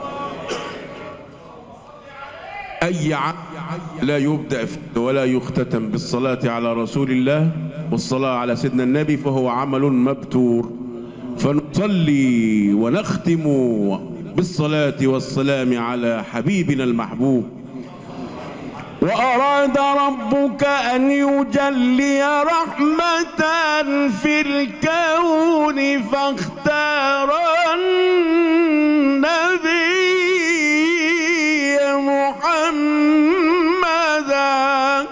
أي عمل لا يبدأ ولا يختتم بالصلاة على رسول الله والصلاة على سيدنا النبي فهو عمل مبتور، فنصلي ونختم بالصلاة والسلام على حبيبنا المحبوب. وأراد ربك أن يجلي رحمة في الكون فاختار النبي محمدا.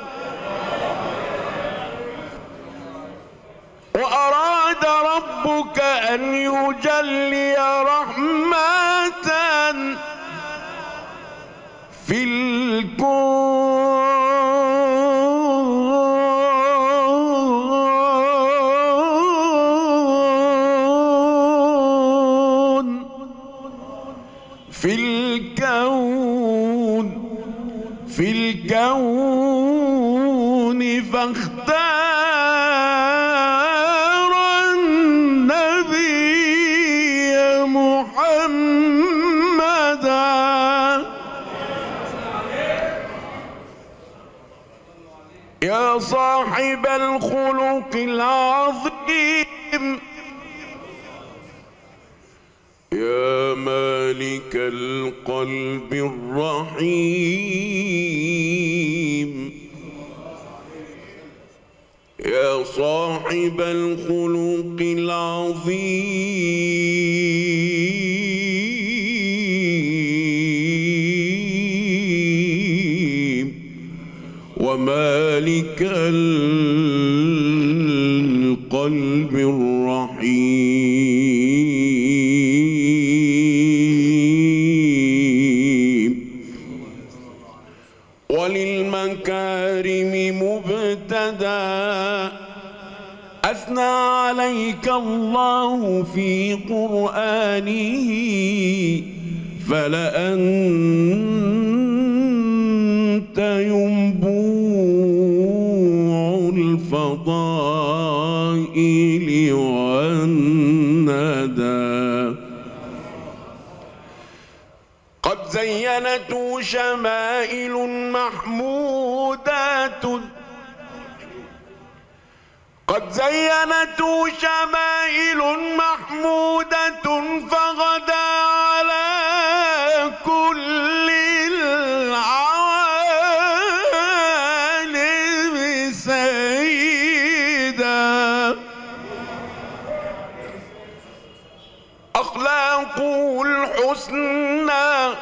وأراد ربك أن يجلي رحمة في الكون في الكون في الكون فاختار النبي محمدا. يا صاحب الخلق العظيم، يا مالك القلب الرحيم، يا صاحب الخلق العظيم، ومالك القلب الرحيم. وللمكارم مبتدأ أثنى عليك الله في قرآنه، فلأن الفضائل والندى. قد زينته شمائل محمودات قد زينته شمائل محمودة فغدا على كل العوالم سيدا. أخلاقه الحسنى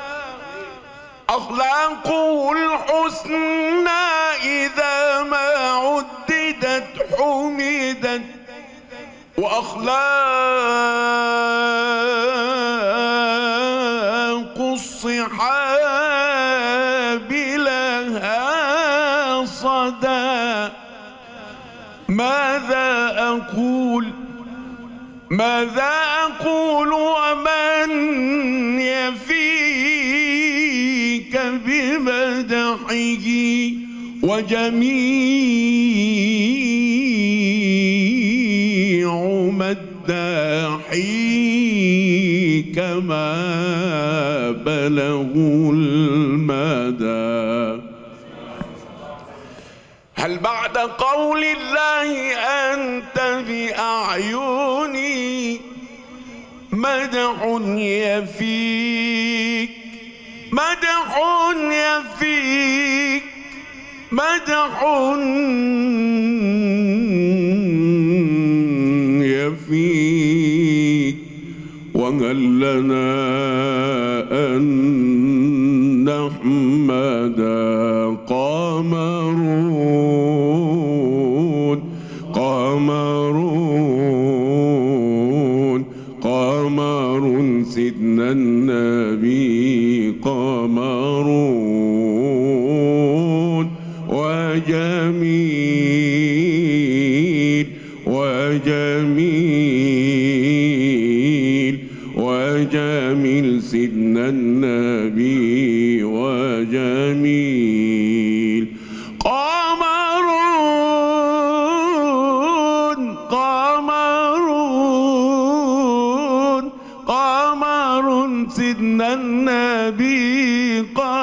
أخلاقه الحسنى إذا ما عددت حمدت، وأخلاق الصحاب لها صدى. ماذا أقول ماذا أقول ومن يفيك بمدحه وجميع مداحي كما بلغوا المدى. هل بعد قول الله أنت بأعيني مدح يفيك مدح يفيك مدح يفيك. وهل لنا أن نحمد قمرون قمرون قمر سيدنا النبي قمرون وجميل وجميل وجميل سيدنا النبي وجميل. قمرون قمرون قمر سيدنا النبي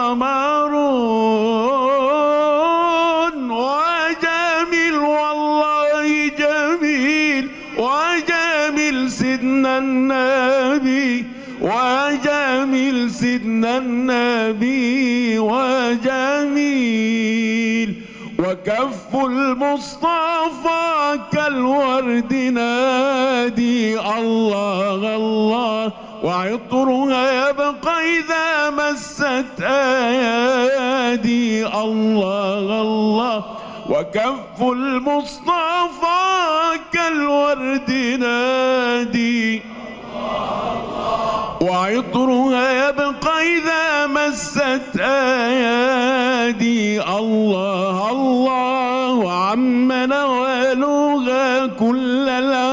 قمرون وجميل والله جميل وجميل سيدنا النبي وجميل سيدنا النبي وجميل. وكف المصطفى كالورد نادي الله الله، وعطرها يبقى إذا مست أيادي الله الله. وكف المصطفى كالورد نادي وعطرها يبقى إذا مست أيادي الله الله. وعم نوالها كل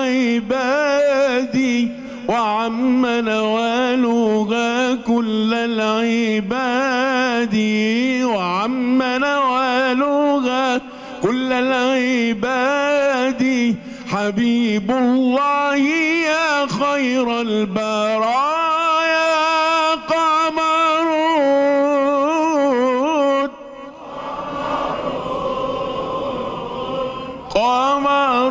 العباد وعم نوالها كل العباد وعم نوالها كل العباد. حبيب الله يا خير البرايا قمرون قمر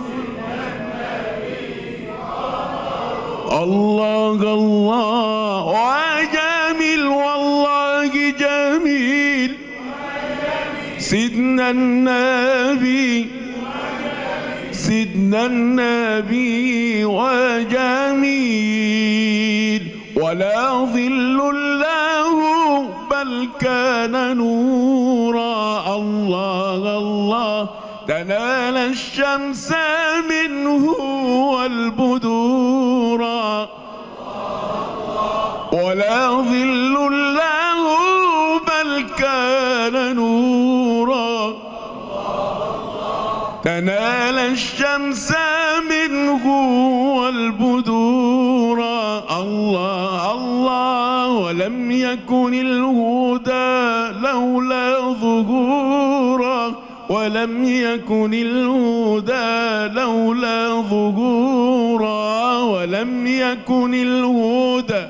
الله الله. وجميل والله جميل سيدنا النبي سيدنا النبي وجميل. ولا ظل له بل كان نورا الله الله. تنال الشمس منه والبدورا ولا ظل له بل كان نورا. تنال الشمس منه والبدورا الله الله. ولم يكن الهدى لولا ظهورا ولم يكن الهدى لولا ظهورا ولم يكن الهدى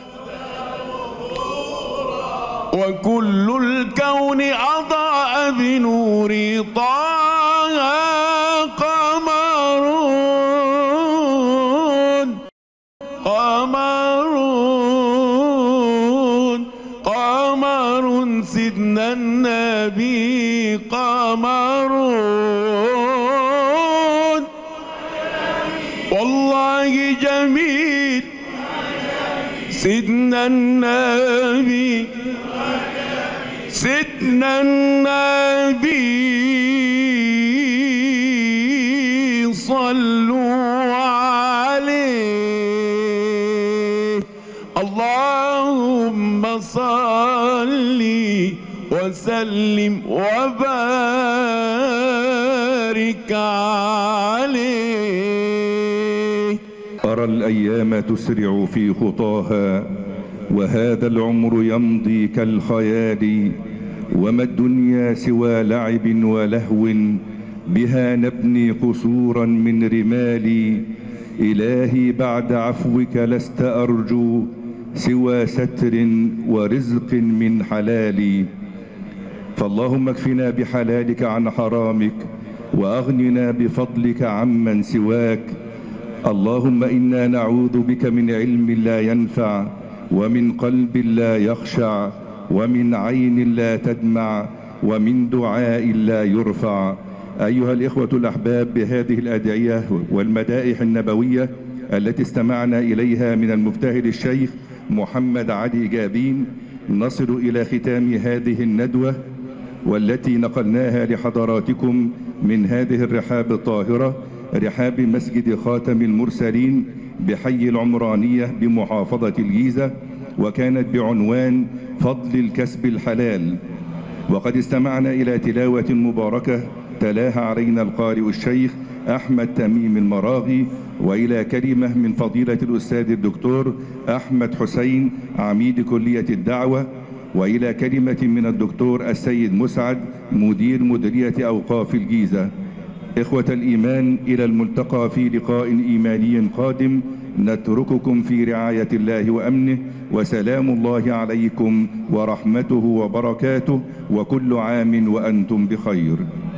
وكل الكون أضاء بنور طه قمرون قمرون قمر سيدنا النبي قمرون والله جميل سيدنا النبي سيدنا النبي صلوا عليه اللهم صل وسلم وبارك عليه. أرى الأيام تسرع في خطاها وهذا العمر يمضي كالخيال وما الدنيا سوى لعب ولهو بها نبني قصورا من رمال إلهي بعد عفوك لست أرجو سوى ستر ورزق من حلال فاللهم اكفنا بحلالك عن حرامك وأغننا بفضلك عمن سواك اللهم إنا نعوذ بك من علم لا ينفع ومن قلب لا يخشع ومن عين لا تدمع ومن دعاء لا يرفع. أيها الإخوة الأحباب، بهذه الأدعية والمدائح النبوية التي استمعنا إليها من المبتهل الشيخ محمد علي جابين نصل إلى ختام هذه الندوة والتي نقلناها لحضراتكم من هذه الرحاب الطاهرة، رحاب مسجد خاتم المرسلين بحي العمرانية بمحافظة الجيزة، وكانت بعنوان فضل الكسب الحلال. وقد استمعنا إلى تلاوة مباركة تلاها علينا القارئ الشيخ أحمد تميم المراغي، وإلى كلمة من فضيلة الأستاذ الدكتور أحمد حسين عميد كلية الدعوة، وإلى كلمة من الدكتور السيد مسعد مدير مديرية أوقاف الجيزة. إخوة الإيمان، إلى الملتقى في لقاء إيماني قادم، نترككم في رعاية الله وأمنه، وسلام الله عليكم ورحمته وبركاته، وكل عام وأنتم بخير.